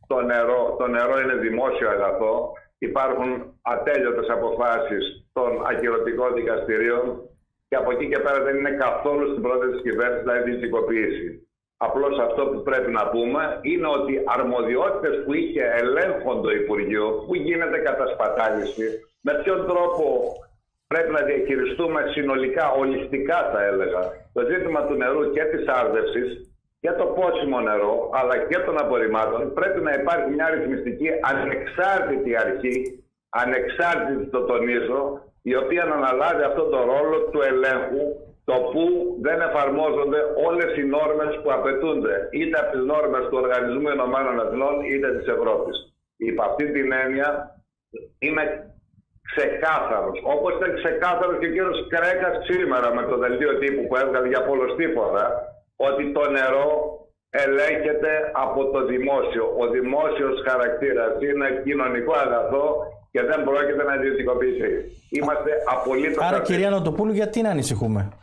[SPEAKER 2] Το νερό είναι δημόσιο αγαθό. Υπάρχουν ατέλειωτες αποφάσεις των ακυρωτικών δικαστηρίων και από εκεί και πέρα δεν είναι καθόλου στην πρόταση της κυβέρνησης να ιδιωτικοποιήσει. Απλώς αυτό που πρέπει να πούμε είναι ότι αρμοδιότητες που είχε ελέγχον το Υπουργείο, που γίνεται κατασπατάληση, με ποιον τρόπο πρέπει να διαχειριστούμε συνολικά, ολιστικά θα έλεγα, το ζήτημα του νερού και της άρδευσης και το πόσιμο νερό, αλλά και των απορριμμάτων, πρέπει να υπάρχει μια ρυθμιστική ανεξάρτητη αρχή, ανεξάρτητη το τονίζω, η οποία να αναλάβει αυτόν τον ρόλο του ελέγχου, το που δεν εφαρμόζονται όλες οι νόρμες που απαιτούνται, είτε από τις νόρμες του Οργανισμού Ηνωμένων Εθνών, είτε της Ευρώπης. Υπ' αυτή την έννοια είμαι ξεκάθαρος. Όπως ήταν ξεκάθαρος και ο κύριος Κρέκας σήμερα με το δελτίο τύπου που έβγαλε για πολλοστή φορά, ότι το νερό ελέγχεται από το δημόσιο. Ο δημόσιος χαρακτήρας είναι κοινωνικό αγαθό και δεν πρόκειται να ιδιωτικοποιηθεί. Είμαστε απολύτως...
[SPEAKER 1] Άρα κυρία Νοτοπούλου, γιατί να ανησυχούμε?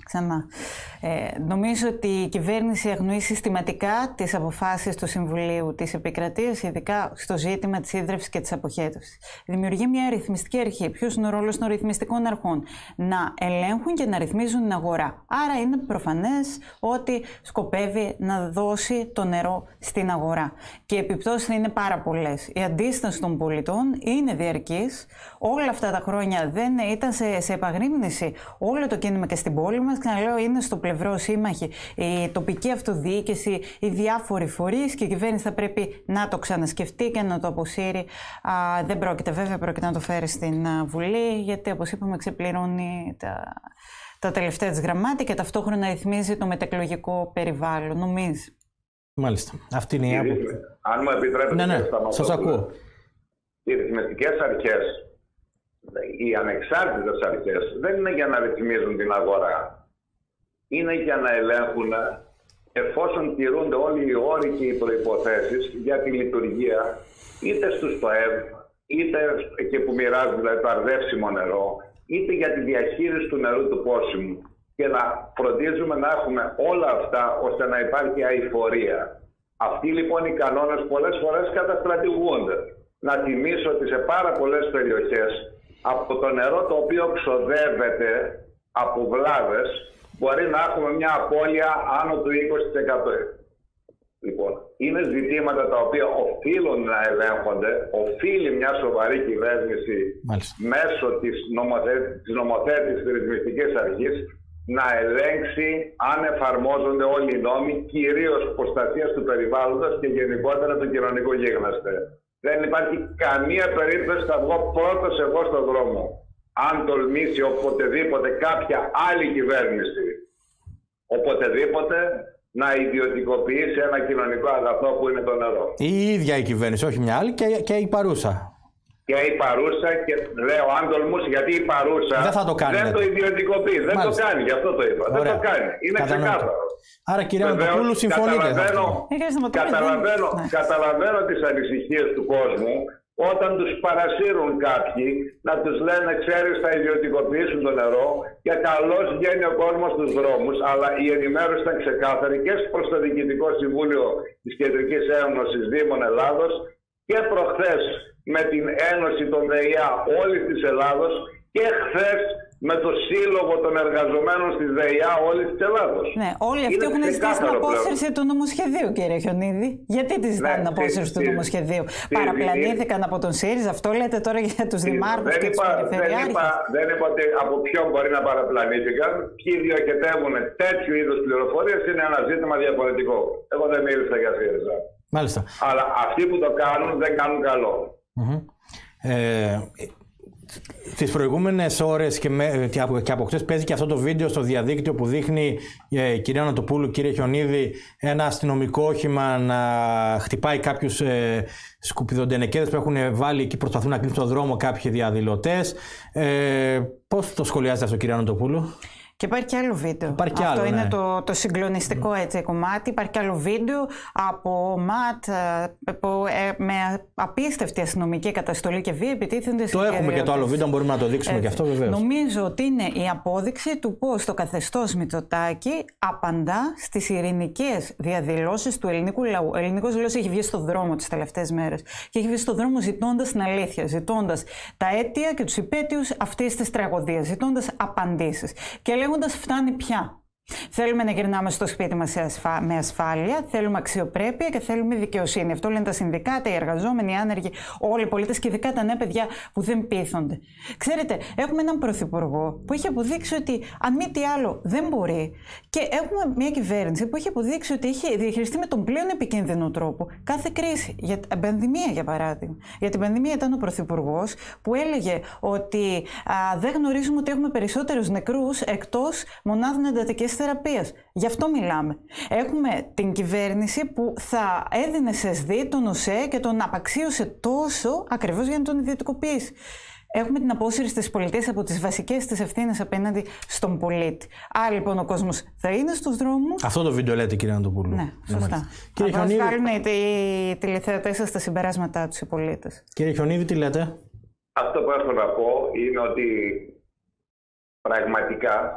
[SPEAKER 3] ξανά. Νομίζω ότι η κυβέρνηση αγνοεί συστηματικά τις αποφάσεις του Συμβουλίου της Επικρατείας, ειδικά στο ζήτημα της ίδρυυσης και της αποχέτευσης. Δημιουργεί μια αριθμιστική αρχή. Ποιος είναι ο ρόλος των ρυθμιστικών αρχών? Να ελέγχουν και να ρυθμίζουν την αγορά. Άρα είναι προφανές ότι σκοπεύει να δώσει το νερό στην αγορά. Και οι επιπτώσεις θα είναι πάρα πολλές. Η αντίσταση των πολιτών είναι διαρκής. Όλα αυτά τα χρόνια δεν ήταν σε επαγρύπνηση όλο το κίνημα και στην πόλη μας. Ξαναλέω, είναι στο πλευρό σύμμαχοι η τοπική αυτοδιοίκηση, οι διάφοροι φορείς, και η κυβέρνηση θα πρέπει να το ξανασκεφτεί και να το αποσύρει. Δεν πρόκειται, βέβαια, πρόκειται να το φέρει στην Βουλή, γιατί, όπως είπαμε, ξεπληρώνει τα τελευταία της γραμμάτια και ταυτόχρονα ρυθμίζει το μετεκλογικό περιβάλλον. Νομίζει.
[SPEAKER 1] Μάλιστα. Αυτή είναι η άποψη.
[SPEAKER 2] Αν μου επιτρέπετε,
[SPEAKER 1] ναι, σας ακούω.
[SPEAKER 2] Οι ρυθμιστικές αρχές, οι ανεξάρτητες αρχές, δεν είναι για να ρυθμίζουν την αγορά. Είναι για να ελέγχουν, εφόσον τηρούνται όλοι οι όροι και οι προϋποθέσεις για τη λειτουργία, είτε στους ΠΟΕΒ, είτε και που μοιράζουν δηλαδή, το αρδεύσιμο νερό, είτε για τη διαχείριση του νερού του πόσιμου, και να φροντίζουμε να έχουμε όλα αυτά ώστε να υπάρχει αειφορία. Αυτοί λοιπόν οι κανόνες πολλές φορές καταστρατηγούνται. Να θυμίσω ότι σε πάρα πολλές περιοχές από το νερό το οποίο ξοδεύεται από βλάβες μπορεί να έχουμε μια απώλεια άνω του 20%. Λοιπόν, είναι ζητήματα τα οποία οφείλουν να ελέγχονται. Οφείλει μια σοβαρή κυβέρνηση μέσω της νομοθέτησης της ρυθμιστικής αρχής να ελέγξει αν εφαρμόζονται όλοι οι νόμοι, κυρίως προστασίας του περιβάλλοντος και γενικότερα του κοινωνικού γίγνεσθε. Δεν υπάρχει καμία περίπτωση να βγω πρώτος εγώ στον δρόμο, αν τολμήσει οποτεδήποτε κάποια άλλη κυβέρνηση, οποτεδήποτε, να ιδιωτικοποιήσει ένα κοινωνικό αγαθό που είναι το νερό.
[SPEAKER 1] Η ίδια η κυβέρνηση, όχι μια άλλη, και η παρούσα.
[SPEAKER 2] Και η παρούσα, και λέω αν τολμούσε, γιατί η παρούσα δεν το ιδιωτικοποιεί. Δεν το κάνει, γι' αυτό το είπα. Ωραία. Δεν το κάνει. Είναι ξεκάθαρο.
[SPEAKER 1] Άρα, κύριε Ανατοπούλου, συμφωνείτε?
[SPEAKER 2] Καταλαβαίνω τις ανησυχίες του κόσμου όταν τους παρασύρουν κάποιοι να τους λένε, ξέρεις, θα ιδιωτικοποιήσουν το νερό και καλώς βγαίνει ο κόσμος στους δρόμους. Αλλά η ενημέρωση ήταν ξεκάθαρη και προς το Διοικητικό Συμβούλιο της Κεντρικής Ένωσης Δήμων Ελλάδος και προχθές με την Ένωση των ΔΕΙΑ όλης της Ελλάδος και χθες με το Σύλλογο των Εργαζομένων στη ΔΕΙΑ όλης της Ελλάδος.
[SPEAKER 3] Ναι, όλοι αυτοί έχουν ζητήσει την απόσυρση του νομοσχεδίου, κύριε Χιονίδη. Γιατί τη ζητάνε την απόσυρση του νομοσχεδίου? Παραπλανήθηκαν από τον ΣΥΡΙΖΑ, αυτό λέτε τώρα για τους δημάρχους και τους περιφερειάρχες?
[SPEAKER 2] Δεν είπα ότι από ποιον μπορεί να παραπλανήθηκαν. Ποιοι διοχετεύουν τέτοιου είδους πληροφορίες είναι ένα ζήτημα διαφορετικό. Εγώ δεν μίλησα για ΣΥΡΙΖΑ.
[SPEAKER 1] Μάλιστα.
[SPEAKER 2] Αλλά αυτοί που το κάνουν δεν κάνουν καλό.
[SPEAKER 1] Τις προηγούμενες ώρες και από χτες παίζει και αυτό το βίντεο στο διαδίκτυο που δείχνει, κυρία Ανατοπούλου, κύριε Χιονίδη, ένα αστυνομικό όχημα να χτυπάει κάποιους σκουπιδοντενεκέδες που έχουν βάλει και προσπαθούν να κλείσουν τον δρόμο κάποιοι διαδηλωτές. Πώς το σχολιάζετε αυτό, κύριε Ανατοπούλου?
[SPEAKER 3] Και υπάρχει και άλλο βίντεο. Αυτό είναι το συγκλονιστικό έτσι, κομμάτι. Υπάρχει και άλλο βίντεο από ΜΑΤ με απίστευτη αστυνομική καταστολή και βία επιτίθενται σε διαδηλωτές. Το έχουμε και το άλλο βίντεο, μπορούμε να το δείξουμε και αυτό βεβαίως. Νομίζω ότι είναι η απόδειξη του πώς το καθεστώς Μητσοτάκη απαντά στις ειρηνικές διαδηλώσεις του ελληνικού λαού. Ο ελληνικός λαός έχει βγει στον δρόμο τις τελευταίες μέρες και έχει βγει στον δρόμο ζητώντας την αλήθεια, ζητώντας τα αίτια και τους υπαίτιους αυτής της τραγωδίας, ζητώντας απαντήσεις. Και λέγοντας φτάνει πια. Θέλουμε να γυρνάμε στο σπίτι μας με ασφάλεια, θέλουμε αξιοπρέπεια και θέλουμε δικαιοσύνη. Αυτό λένε τα συνδικάτα, οι εργαζόμενοι, οι άνεργοι, όλοι οι πολίτες και ειδικά τα νέα παιδιά που δεν πείθονται. Ξέρετε, έχουμε έναν πρωθυπουργό που έχει αποδείξει ότι αν μη τι άλλο δεν μπορεί, και έχουμε μια κυβέρνηση που έχει αποδείξει ότι έχει διαχειριστεί με τον πλέον επικίνδυνο τρόπο κάθε κρίση. Για την πανδημία, για παράδειγμα. Για την πανδημία ήταν ο πρωθυπουργός που έλεγε ότι δεν γνωρίζουμε ότι έχουμε περισσότερους νεκρούς εκτός μονάδων εντατικής θεραπείας. Γι' αυτό μιλάμε. Έχουμε την κυβέρνηση που θα έδινε σε ΣΔΙ τον ΟΣΕ και τον απαξίωσε τόσο ακριβώς για να τον ιδιωτικοποιήσει. Έχουμε την απόσυρση της πολιτείας από τις βασικές της ευθύνες απέναντι στον πολίτη. Άρα λοιπόν ο κόσμος θα είναι στους δρόμους. Αυτό το βίντεο λέτε, κύριε Ανατοπούλου? Ναι, σωστά. Κύριε Χιονίδη, βάλουν οι τηλεθεατές σας τα συμπεράσματά τους, οι πολίτες. Κύριε Χιονίδη, τι λέτε?
[SPEAKER 2] Αυτό που έχω να πω είναι ότι πραγματικά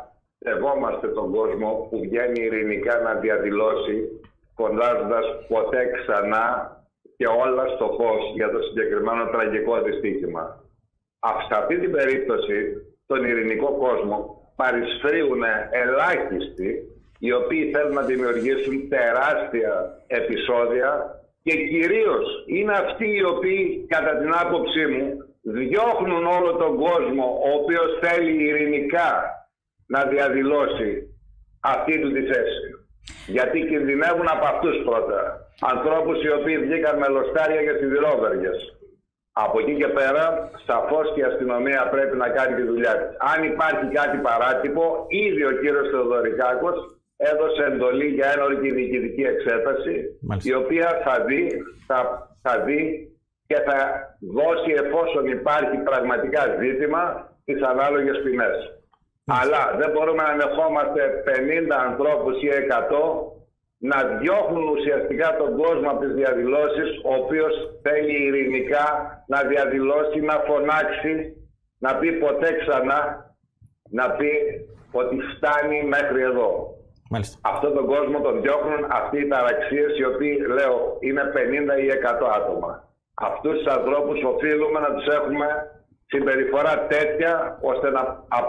[SPEAKER 2] σεβόμαστε τον κόσμο που βγαίνει ειρηνικά να διαδηλώσει, φωνάζοντας ποτέ ξανά και όλα στο φως για το συγκεκριμένο τραγικό δυστύχημα. Σε αυτή την περίπτωση, τον ειρηνικό κόσμο παρισφρίουν ελάχιστοι, οι οποίοι θέλουν να δημιουργήσουν τεράστια επεισόδια και κυρίως είναι αυτοί οι οποίοι, κατά την άποψή μου, διώχνουν όλο τον κόσμο ο οποίος θέλει ειρηνικά να διαδηλώσει αυτή του τη θέση. Γιατί κινδυνεύουν από αυτούς πρώτα. Ανθρώπους οι οποίοι βγήκαν με λοστάρια και σιδηρόβεργες. Από εκεί και πέρα, σαφώς και η αστυνομία πρέπει να κάνει τη δουλειά της. Αν υπάρχει κάτι παράτυπο, ήδη ο κύριος Θεοδωρικάκος έδωσε εντολή για ένορκη διοικητική εξέταση, η οποία θα δει και θα δώσει, εφόσον υπάρχει πραγματικά ζήτημα, τις ανάλογες ποινές. Αλλά δεν μπορούμε να ανεχόμαστε 50 ανθρώπους ή 100 να διώχνουν ουσιαστικά τον κόσμο από τις διαδηλώσεις, ο οποίος θέλει ειρηνικά να διαδηλώσει, να φωνάξει, να πει ποτέ ξανά, να πει ότι φτάνει μέχρι εδώ.
[SPEAKER 1] Μάλιστα.
[SPEAKER 2] Αυτόν τον κόσμο τον διώχνουν αυτοί οι ταραξίες, οι οποίοι, λέω, είναι 50 ή 100 άτομα. Αυτούς τους ανθρώπους οφείλουμε να τους έχουμε συμπεριφορά τέτοια, ώστε να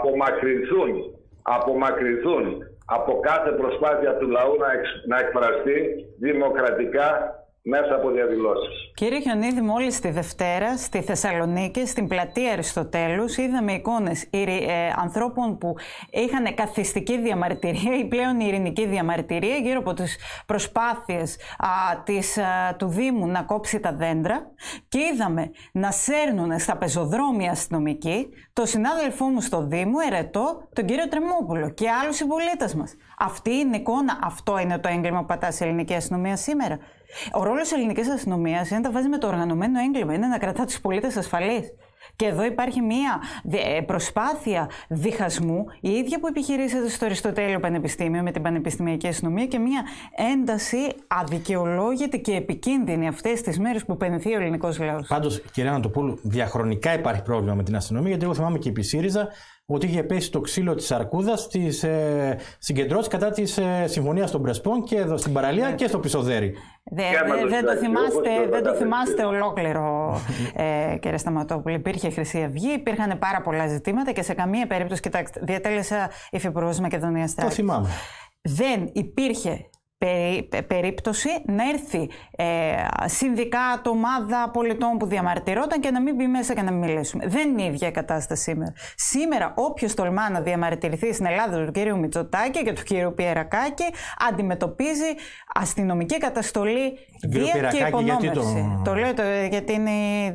[SPEAKER 2] απομακρυνθούν από κάθε προσπάθεια του λαού να εκφραστεί δημοκρατικά μέσα από διαδηλώσεις.
[SPEAKER 3] Κύριε Χιονίδη, μόλις τη Δευτέρα στη Θεσσαλονίκη, στην πλατεία Αριστοτέλους, είδαμε εικόνες ανθρώπων που είχαν καθιστική διαμαρτυρία ή πλέον ειρηνική διαμαρτυρία γύρω από τις προσπάθειες του Δήμου να κόψει τα δέντρα, και είδαμε να σέρνουν στα πεζοδρόμια αστυνομικοί το συνάδελφό μου στο Δήμο, ερετό, τον κύριο Τρεμόπουλο, και άλλους συμπολίτες μας. Αυτή είναι η εικόνα, αυτό είναι το έγκλημα που πατά σε ελληνική αστυνομία σήμερα. Ο ρόλος της ελληνικής αστυνομίας είναι να τα βάζει με το οργανωμένο έγκλημα, είναι να κρατά τους πολίτες ασφαλείς. Και εδώ υπάρχει μια προσπάθεια διχασμού, η ίδια που επιχειρήσατε στο Αριστοτέλειο Πανεπιστήμιο με την Πανεπιστημιακή Αστυνομία, και μια ένταση αδικαιολόγητη και επικίνδυνη αυτές τις μέρες που πενηθεί ο ελληνικός λαός. Πάντως,
[SPEAKER 1] κυρία Ανατοπούλου, διαχρονικά υπάρχει πρόβλημα με την αστυνομία, γιατί εγώ θυμάμαι και επί ΣΥΡΙΖΑ ότι είχε πέσει το ξύλο της αρκούδας στις συγκεντρώσεις κατά της Συμφωνίας των Πρεσπών και εδώ στην παραλία και στο Πισοδέρι.
[SPEAKER 3] Δεν το θυμάστε ολόκληρο, κύριε Σταματόπουλε. Υπήρχε Χρυσή Αυγή, υπήρχαν πάρα πολλά ζητήματα και σε καμία περίπτωση, κοιτάξτε, διατέλεσα υφυπουργός Μακεδονίας Τράκης.
[SPEAKER 1] Το θυμάμαι.
[SPEAKER 3] Δεν υπήρχε περίπτωση να έρθει συνδικάτο, ομάδα πολιτών που διαμαρτυρόταν και να μην μπει μέσα και να μην μιλήσουμε. Δεν είναι η ίδια κατάσταση σήμερα. Σήμερα, όποιος τολμά να διαμαρτυρηθεί στην Ελλάδα του κύριου Μητσοτάκη και του κύριου Πιερακάκη, αντιμετωπίζει αστυνομική καταστολή, βία και υπονόμευση. Το λέω γιατί είναι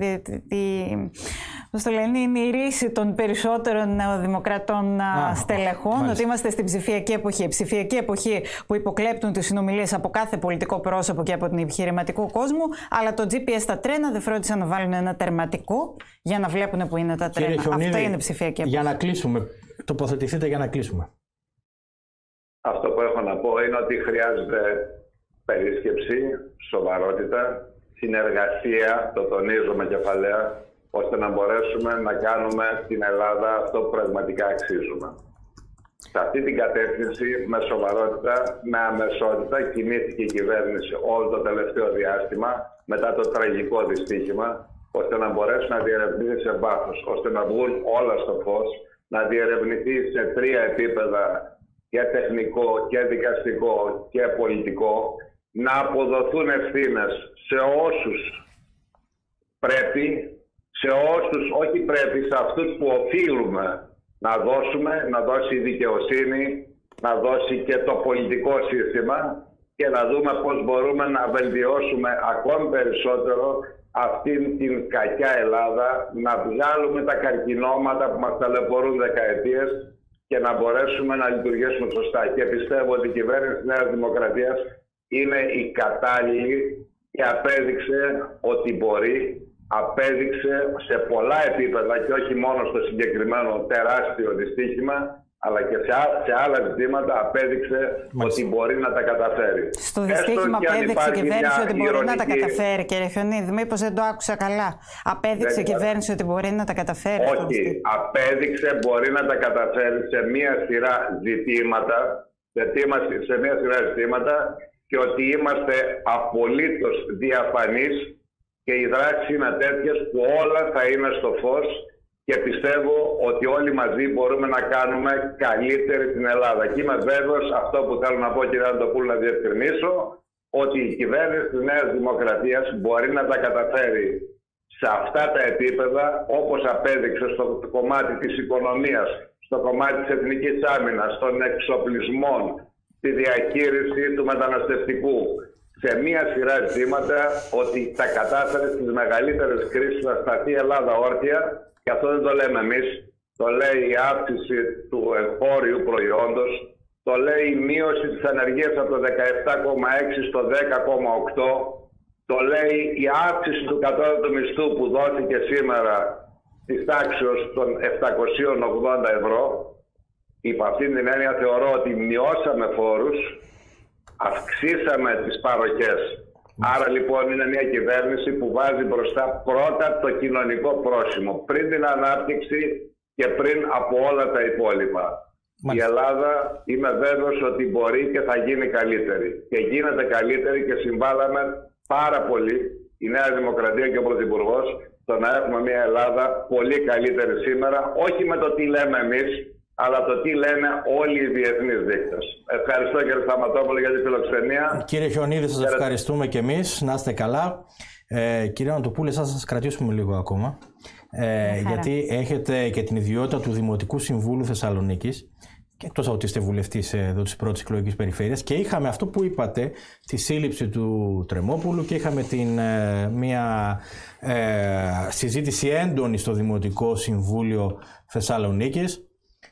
[SPEAKER 3] είναι η ρίση των περισσότερων νεοδημοκρατών στελεχών, ότι είμαστε στην ψηφιακή εποχή. Ψηφιακή εποχή που υποκλέπτουν τις συνομιλίες από κάθε πολιτικό πρόσωπο και από τον επιχειρηματικό κόσμο, αλλά το GPS στα τρένα δεν φρόντισαν να βάλουν ένα τερματικό για να βλέπουν που είναι τα τρένα. Αυτά είναι ψηφιακή εποχή.
[SPEAKER 1] Για να κλείσουμε, τοποθετηθείτε για να κλείσουμε.
[SPEAKER 2] Αυτό που έχω να πω είναι ότι χρειάζεται περίσκεψη, σοβαρότητα, συνεργασία, το τονίζω με κεφαλαία, ώστε να μπορέσουμε να κάνουμε στην Ελλάδα αυτό που πραγματικά αξίζουμε. Σε αυτή την κατεύθυνση, με σοβαρότητα, με αμεσότητα, κινήθηκε η κυβέρνηση όλο το τελευταίο διάστημα μετά το τραγικό δυστύχημα, ώστε να μπορέσει να διερευνηθεί σε βάθος, ώστε να βγουν όλα στο φως, να διερευνηθεί σε 3 επίπεδα, και τεχνικό και δικαστικό και πολιτικό, να αποδοθούν ευθύνες σε όσους πρέπει, σε όσους όχι πρέπει, σε αυτούς που οφείλουμε να δώσουμε, να δώσει η δικαιοσύνη, να δώσει και το πολιτικό σύστημα, και να δούμε πώς μπορούμε να βελτιώσουμε ακόμη περισσότερο αυτήν την κακιά Ελλάδα, να βγάλουμε τα καρκινώματα που μας ταλαιπωρούν δεκαετίες και να μπορέσουμε να λειτουργήσουμε σωστά. Και πιστεύω ότι η κυβέρνηση της Νέας Δημοκρατίας είναι η κατάλληλη και απέδειξε ότι μπορεί. Απέδειξε σε πολλά επίπεδα και όχι μόνο στο συγκεκριμένο τεράστιο δυστύχημα αλλά και σε άλλα ζητήματα απέδειξε ότι μπορεί να τα καταφέρει.
[SPEAKER 3] Στο δυστύχημα απέδειξε η κυβέρνηση ότι μπορεί να τα καταφέρει, κύριε Χιονίδη. Μήπως δεν το άκουσα καλά. Απέδειξε η κυβέρνηση ότι μπορεί να τα καταφέρει.
[SPEAKER 2] Όχι, απέδειξε μπορεί να τα καταφέρει σε μία σειρά ζητήματα, και ότι είμαστε απολύτως διαφανείς και οι δράσεις είναι τέτοιες που όλα θα είναι στο φως και πιστεύω ότι όλοι μαζί μπορούμε να κάνουμε καλύτερη την Ελλάδα. Και είμαι βέβαιος, αυτό που θέλω να πω, κύριε Αντοπούλου, να διευκρινίσω, ότι η κυβέρνηση της Νέας Δημοκρατίας μπορεί να τα καταφέρει σε αυτά τα επίπεδα, όπως απέδειξε στο κομμάτι της οικονομίας, στο κομμάτι της εθνικής άμυνας, των εξοπλισμών, τη διαχείριση του μεταναστευτικού, σε μία σειρά ζητήματα, ότι τα κατάφερε στις μεγαλύτερες κρίσεις να σταθεί η Ελλάδα όρθια. Και αυτό δεν το λέμε εμείς, το λέει η αύξηση του εγχώριου προϊόντος, το λέει η μείωση της ανεργίας από το 17,6 στο 10,8, το λέει η αύξηση του κατώτατου μισθού που δόθηκε σήμερα της τάξης των 780 ευρώ. Υπ' αυτήν την έννοια θεωρώ ότι μειώσαμε φόρους, αυξήσαμε τις παροχές. Άρα λοιπόν είναι μια κυβέρνηση που βάζει μπροστά πρώτα το κοινωνικό πρόσημο, πριν την ανάπτυξη και πριν από όλα τα υπόλοιπα. Μάλιστα. Η Ελλάδα είμαι βέβαιος ότι μπορεί και θα γίνει καλύτερη. Και γίνεται καλύτερη και συμβάλαμε πάρα πολύ, η Νέα Δημοκρατία και ο Πρωθυπουργός, στο να έχουμε μια Ελλάδα πολύ καλύτερη σήμερα, όχι με το τι λέμε εμείς, αλλά το τι λένε όλοι οι διεθνείς δείκτες. Ευχαριστώ, κύριε Σταματόπουλο, για τη φιλοξενία.
[SPEAKER 1] Κύριε Χιονίδη, σας ευχαριστούμε και εμείς. Να είστε καλά. Κύριε Ανατοπούλη, θα σας κρατήσουμε λίγο ακόμα. Γιατί έχετε και την ιδιότητα του Δημοτικού Συμβούλου Θεσσαλονίκης, και εκτός από ότι είστε βουλευτής εδώ της πρώτης εκλογικής περιφέρειας, και είχαμε αυτό που είπατε, τη σύλληψη του Τρεμόπουλου, και είχαμε μια συζήτηση έντονη στο Δημοτικό Συμβούλιο Θεσσαλονίκης.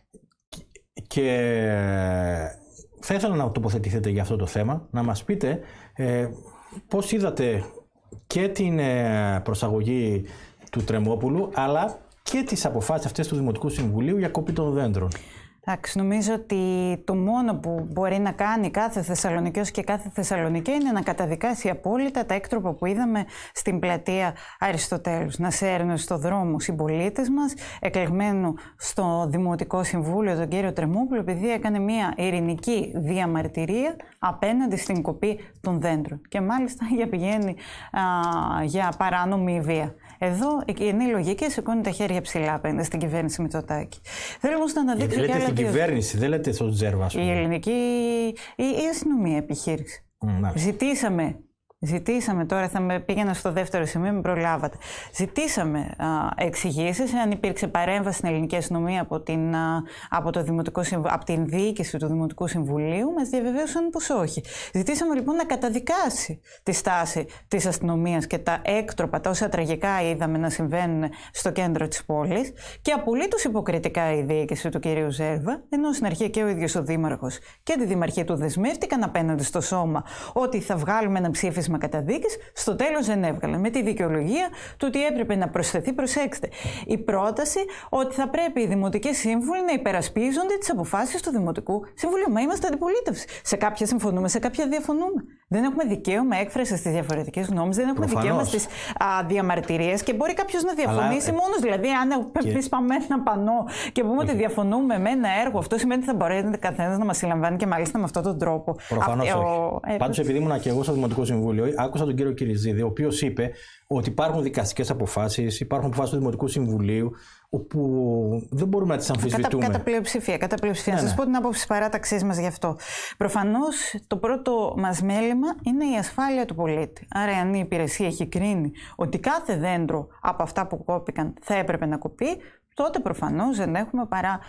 [SPEAKER 1] Και θα ήθελα να τοποθετηθείτε για αυτό το θέμα, να μας πείτε πώς είδατε και την προσαγωγή του Τρεμόπουλου, αλλά και τις αποφάσεις αυτές του Δημοτικού Συμβουλίου για κόπη των δέντρων.
[SPEAKER 3] Εντάξει, νομίζω ότι το μόνο που μπορεί να κάνει κάθε Θεσσαλονικιός και κάθε Θεσσαλονική είναι να καταδικάσει απόλυτα τα έκτροπα που είδαμε στην πλατεία Αριστοτέλους. Να σέρνουν στο δρόμο συμπολίτες μας, εκλεγμένου στο Δημοτικό Συμβούλιο τον κύριο Τρεμόπουλο, επειδή έκανε μια ειρηνική διαμαρτυρία απέναντι στην κοπή των δέντρων. Και μάλιστα πηγαίνει για παράνομη βία. Εδώ η κοινή λογική σηκώνει τα χέρια ψηλά απέναντι στην κυβέρνηση Μητσοτάκη. Θέλω όμως να αναδείξω και άλλα.
[SPEAKER 1] Στην κυβέρνηση, δεν λέτε στον Τζέρβα.
[SPEAKER 3] Η ελληνική, η αστυνομία επιχείρηση. Ζητήσαμε, τώρα θα με πήγαινα στο δεύτερο σημείο, με προλάβατε. Ζητήσαμε εξηγήσεις, αν υπήρξε παρέμβαση στην ελληνική αστυνομία από την διοίκηση του Δημοτικού Συμβουλίου. Μας διαβεβαίωσαν πως όχι. Ζητήσαμε λοιπόν να καταδικάσει τη στάση της αστυνομίας και τα έκτροπα, τα όσα τραγικά είδαμε να συμβαίνουν στο κέντρο της πόλης, και απολύτως υποκριτικά η διοίκηση του κυρίου Ζέρβα, ενώ στην αρχή και ο ίδιος ο Δήμαρχος και τη Δημαρχία του δεσμεύτηκαν απέναντι στο σώμα ότι θα βγάλουμε ένα ψήφισμα καταδίκης, στο τέλος δεν έβγαλε. Με τη δικαιολογία του ότι έπρεπε να προσθεθεί, προσέξτε, η πρόταση ότι θα πρέπει οι δημοτικοί σύμβουλοι να υπερασπίζονται τις αποφάσεις του Δημοτικού Συμβουλίου. Μα είμαστε αντιπολίτευση. Σε κάποια συμφωνούμε, σε κάποια διαφωνούμε. Δεν έχουμε δικαίωμα έκφραση στις διαφορετικές γνώμες, δεν έχουμε δικαίωμα στις διαμαρτυρίες, και μπορεί κάποιος να διαφωνήσει μόνος. Δηλαδή, αν εμείς πάμε ένα πανό και πούμε ότι διαφωνούμε με ένα έργο, αυτό σημαίνει ότι θα μπορεί καθένας να μας συλλαμβάνει, και μάλιστα με αυτόν τον τρόπο.
[SPEAKER 1] Προφανώς όχι. Πάντως, επειδή ήμουν και εγώ στο Δημοτικό Συμβούλιο, άκουσα τον κύριο Κυριζίδη, ο οποίος είπε ότι υπάρχουν δικαστικές αποφάσεις, υπάρχουν αποφάσεις του Δημοτικού Συμβουλίου, όπου δεν μπορούμε να τις αμφισβητούμε.
[SPEAKER 3] Κατά πλειοψηφία. Ναι, να σας πω την άποψη της παράταξής μας γι' αυτό. Προφανώς το πρώτο μας μέλημα είναι η ασφάλεια του πολίτη. Άρα, αν η υπηρεσία έχει κρίνει ότι κάθε δέντρο από αυτά που κόπηκαν θα έπρεπε να κοπεί, τότε προφανώς δεν έχουμε παρά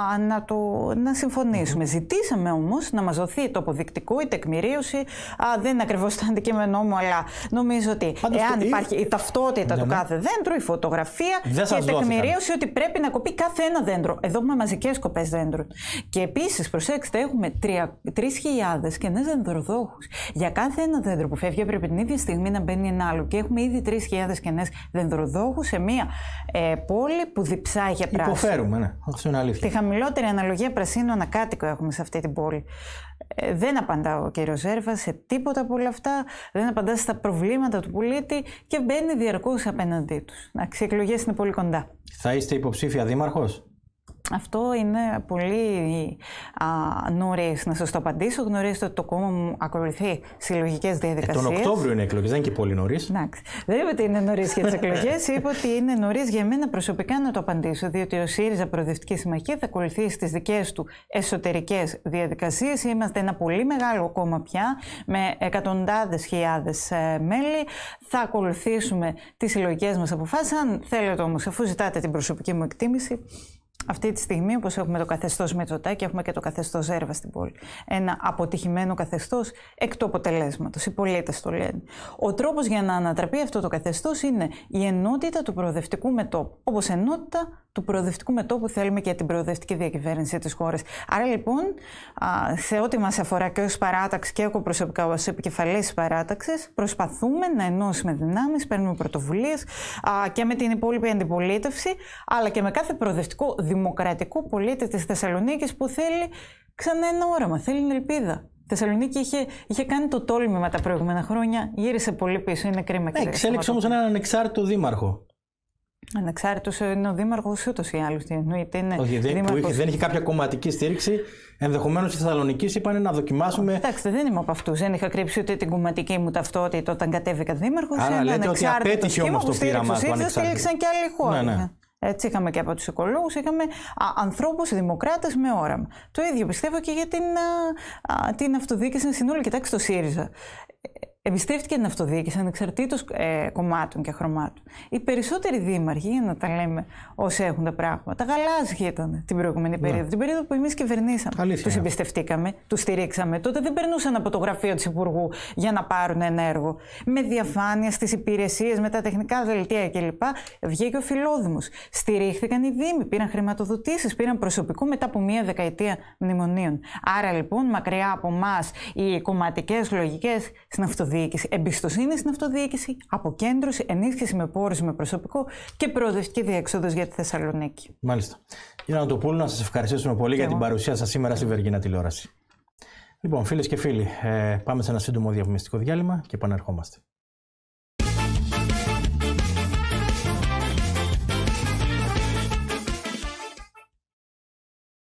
[SPEAKER 3] να συμφωνήσουμε. Ζητήσαμε όμως να μας δοθεί το αποδεικτικό, η τεκμηρίωση. Δεν είναι ακριβώς το αντικείμενό μου, αλλά νομίζω ότι εάν υπάρχει η ταυτότητα του κάθε δέντρου, η φωτογραφία και η τεκμηρίωση ότι πρέπει να κοπεί κάθε ένα δέντρο. Εδώ έχουμε μαζικές κοπές δέντρων. Και επίσης, προσέξτε, έχουμε 3.000 κενές δεντροδόχους. Για κάθε ένα δέντρο που φεύγει, έπρεπε την ίδια στιγμή να μπαίνει ένα άλλο. Και έχουμε ήδη 3.000 κενές δεντροδόχους σε μια πόλη που διψάγει πράσινο.
[SPEAKER 1] Υποφέρουμε, ναι. Αυτό είναι αλήθεια.
[SPEAKER 3] Τη χαμηλότερη αναλογία πρασίνου ανακάτοικο έχουμε σε αυτή την πόλη. Δεν απαντά ο κύριος Ζέρβας σε τίποτα από όλα αυτά, δεν απαντά στα προβλήματα του πολίτη και μπαίνει διαρκώς απέναντί τους. Οι εκλογές είναι πολύ κοντά.
[SPEAKER 1] Θα είστε υποψήφια δήμαρχος?
[SPEAKER 3] Αυτό είναι πολύ νωρίς να σας το απαντήσω. Γνωρίζετε ότι το κόμμα μου ακολουθεί συλλογικές διαδικασίες.
[SPEAKER 1] Τον Οκτώβριο είναι εκλογές, δεν είναι και πολύ νωρίς.
[SPEAKER 3] Εντάξει. Δεν είπα ότι είναι νωρίς για τις εκλογές, είπα ότι είναι νωρίς για μένα προσωπικά να το απαντήσω. Διότι ο ΣΥΡΙΖΑ Προοδευτική Συμμαχία θα ακολουθήσει τις δικές του εσωτερικές διαδικασίες. Είμαστε ένα πολύ μεγάλο κόμμα πια, με εκατοντάδες χιλιάδες μέλη. Θα ακολουθήσουμε τις συλλογικές μας αποφάσεις. Αν θέλετε όμως, αφού ζητάτε την προσωπική μου εκτίμηση, αυτή τη στιγμή, όπως έχουμε το καθεστώς Μητσοτάκη, έχουμε και το καθεστώς Ζέρβα στην πόλη. Ένα αποτυχημένο καθεστώς εκ του αποτελέσματος. Οι πολίτες το λένε. Ο τρόπος για να ανατραπεί αυτό το καθεστώς είναι η ενότητα του προοδευτικού μετώπου. Όπως ενότητα του προοδευτικού μετώπου θέλουμε και για την προοδευτική διακυβέρνηση της χώρας. Άρα λοιπόν, σε ό,τι μας αφορά και ως παράταξη και εγώ προσωπικά ως επικεφαλής της παράταξης, προσπαθούμε να ενώσουμε δυνάμεις, παίρνουμε πρωτοβουλίες και με την υπόλοιπη αντιπολίτευση, αλλά και με κάθε προοδευτικό δημοκρατικό πολίτη της Θεσσαλονίκης που θέλει ξανά ένα όραμα, θέλει την ελπίδα. Η Θεσσαλονίκη είχε κάνει το τόλμημα τα προηγούμενα χρόνια, γύρισε πολύ πίσω, είναι κρίμα.
[SPEAKER 1] Εξέλιξε όμως έναν ανεξάρτητο δήμαρχο.
[SPEAKER 3] Ανεξάρτητος είναι ο δήμαρχος ούτως ή άλλως.
[SPEAKER 1] Όχι, δεν είχε κάποια κομματική στήριξη. Ενδεχομένως οι Θεσσαλονικείς είπαν να δοκιμάσουμε.
[SPEAKER 3] Κοιτάξτε, δεν είμαι από αυτούς. Δεν είχα κρύψει ούτε την κομματική μου ταυτότητα όταν κατέβηκα δήμαρχος.
[SPEAKER 1] Άρα λέτε ότι απέτυχε όμως το πείραμα του ανεξάρτητου.
[SPEAKER 3] Στήριξαν και άλλοι χώροι.
[SPEAKER 1] Ναι.
[SPEAKER 3] Έτσι είχαμε και από τους οικολόγους, είχαμε ανθρώπους, δημοκράτες με όραμα. Το ίδιο πιστεύω και για την αυτοδιοίκηση συνόλου. Κοιτάξτε το ΣΥΡΙΖΑ. Εμπιστεύτηκε την αυτοδιοίκηση ανεξαρτήτως κομμάτων και χρωμάτων. Οι περισσότεροι δήμαρχοι, για να τα λέμε όσοι έχουν τα πράγματα, γαλάζιοι ήταν την προηγούμενη περίοδο. Την περίοδο που εμείς κυβερνήσαμε. Τους εμπιστευτήκαμε, τους στηρίξαμε. Τότε δεν περνούσαν από το γραφείο του Υπουργού για να πάρουν ένα έργο. Με διαφάνεια στις υπηρεσίες, με τα τεχνικά δελτία κλπ. Βγήκε ο Φιλόδημος. Στηρίχθηκαν οι δήμοι, πήραν χρηματοδοτήσεις, πήραν προσωπικό μετά από μία δεκαετία μνημονίων. Άρα λοιπόν, μακριά από εμάς οι κομματικές λογικές στην αυτοδιοίκηση. Εμπιστοσύνη στην αυτοδιοίκηση, αποκέντρωση, ενίσχυση με πόρους, με προσωπικό και προοδευτική διεξόδος για τη Θεσσαλονίκη.
[SPEAKER 1] Μάλιστα. Κύριε Νοτοπούλου, να σας ευχαριστήσουμε πολύ για την παρουσία σας σήμερα στη Βεργίνα Τηλεόραση. Λοιπόν, φίλες και φίλοι, πάμε σε ένα σύντομο διαφημιστικό διάλειμμα και επανερχόμαστε.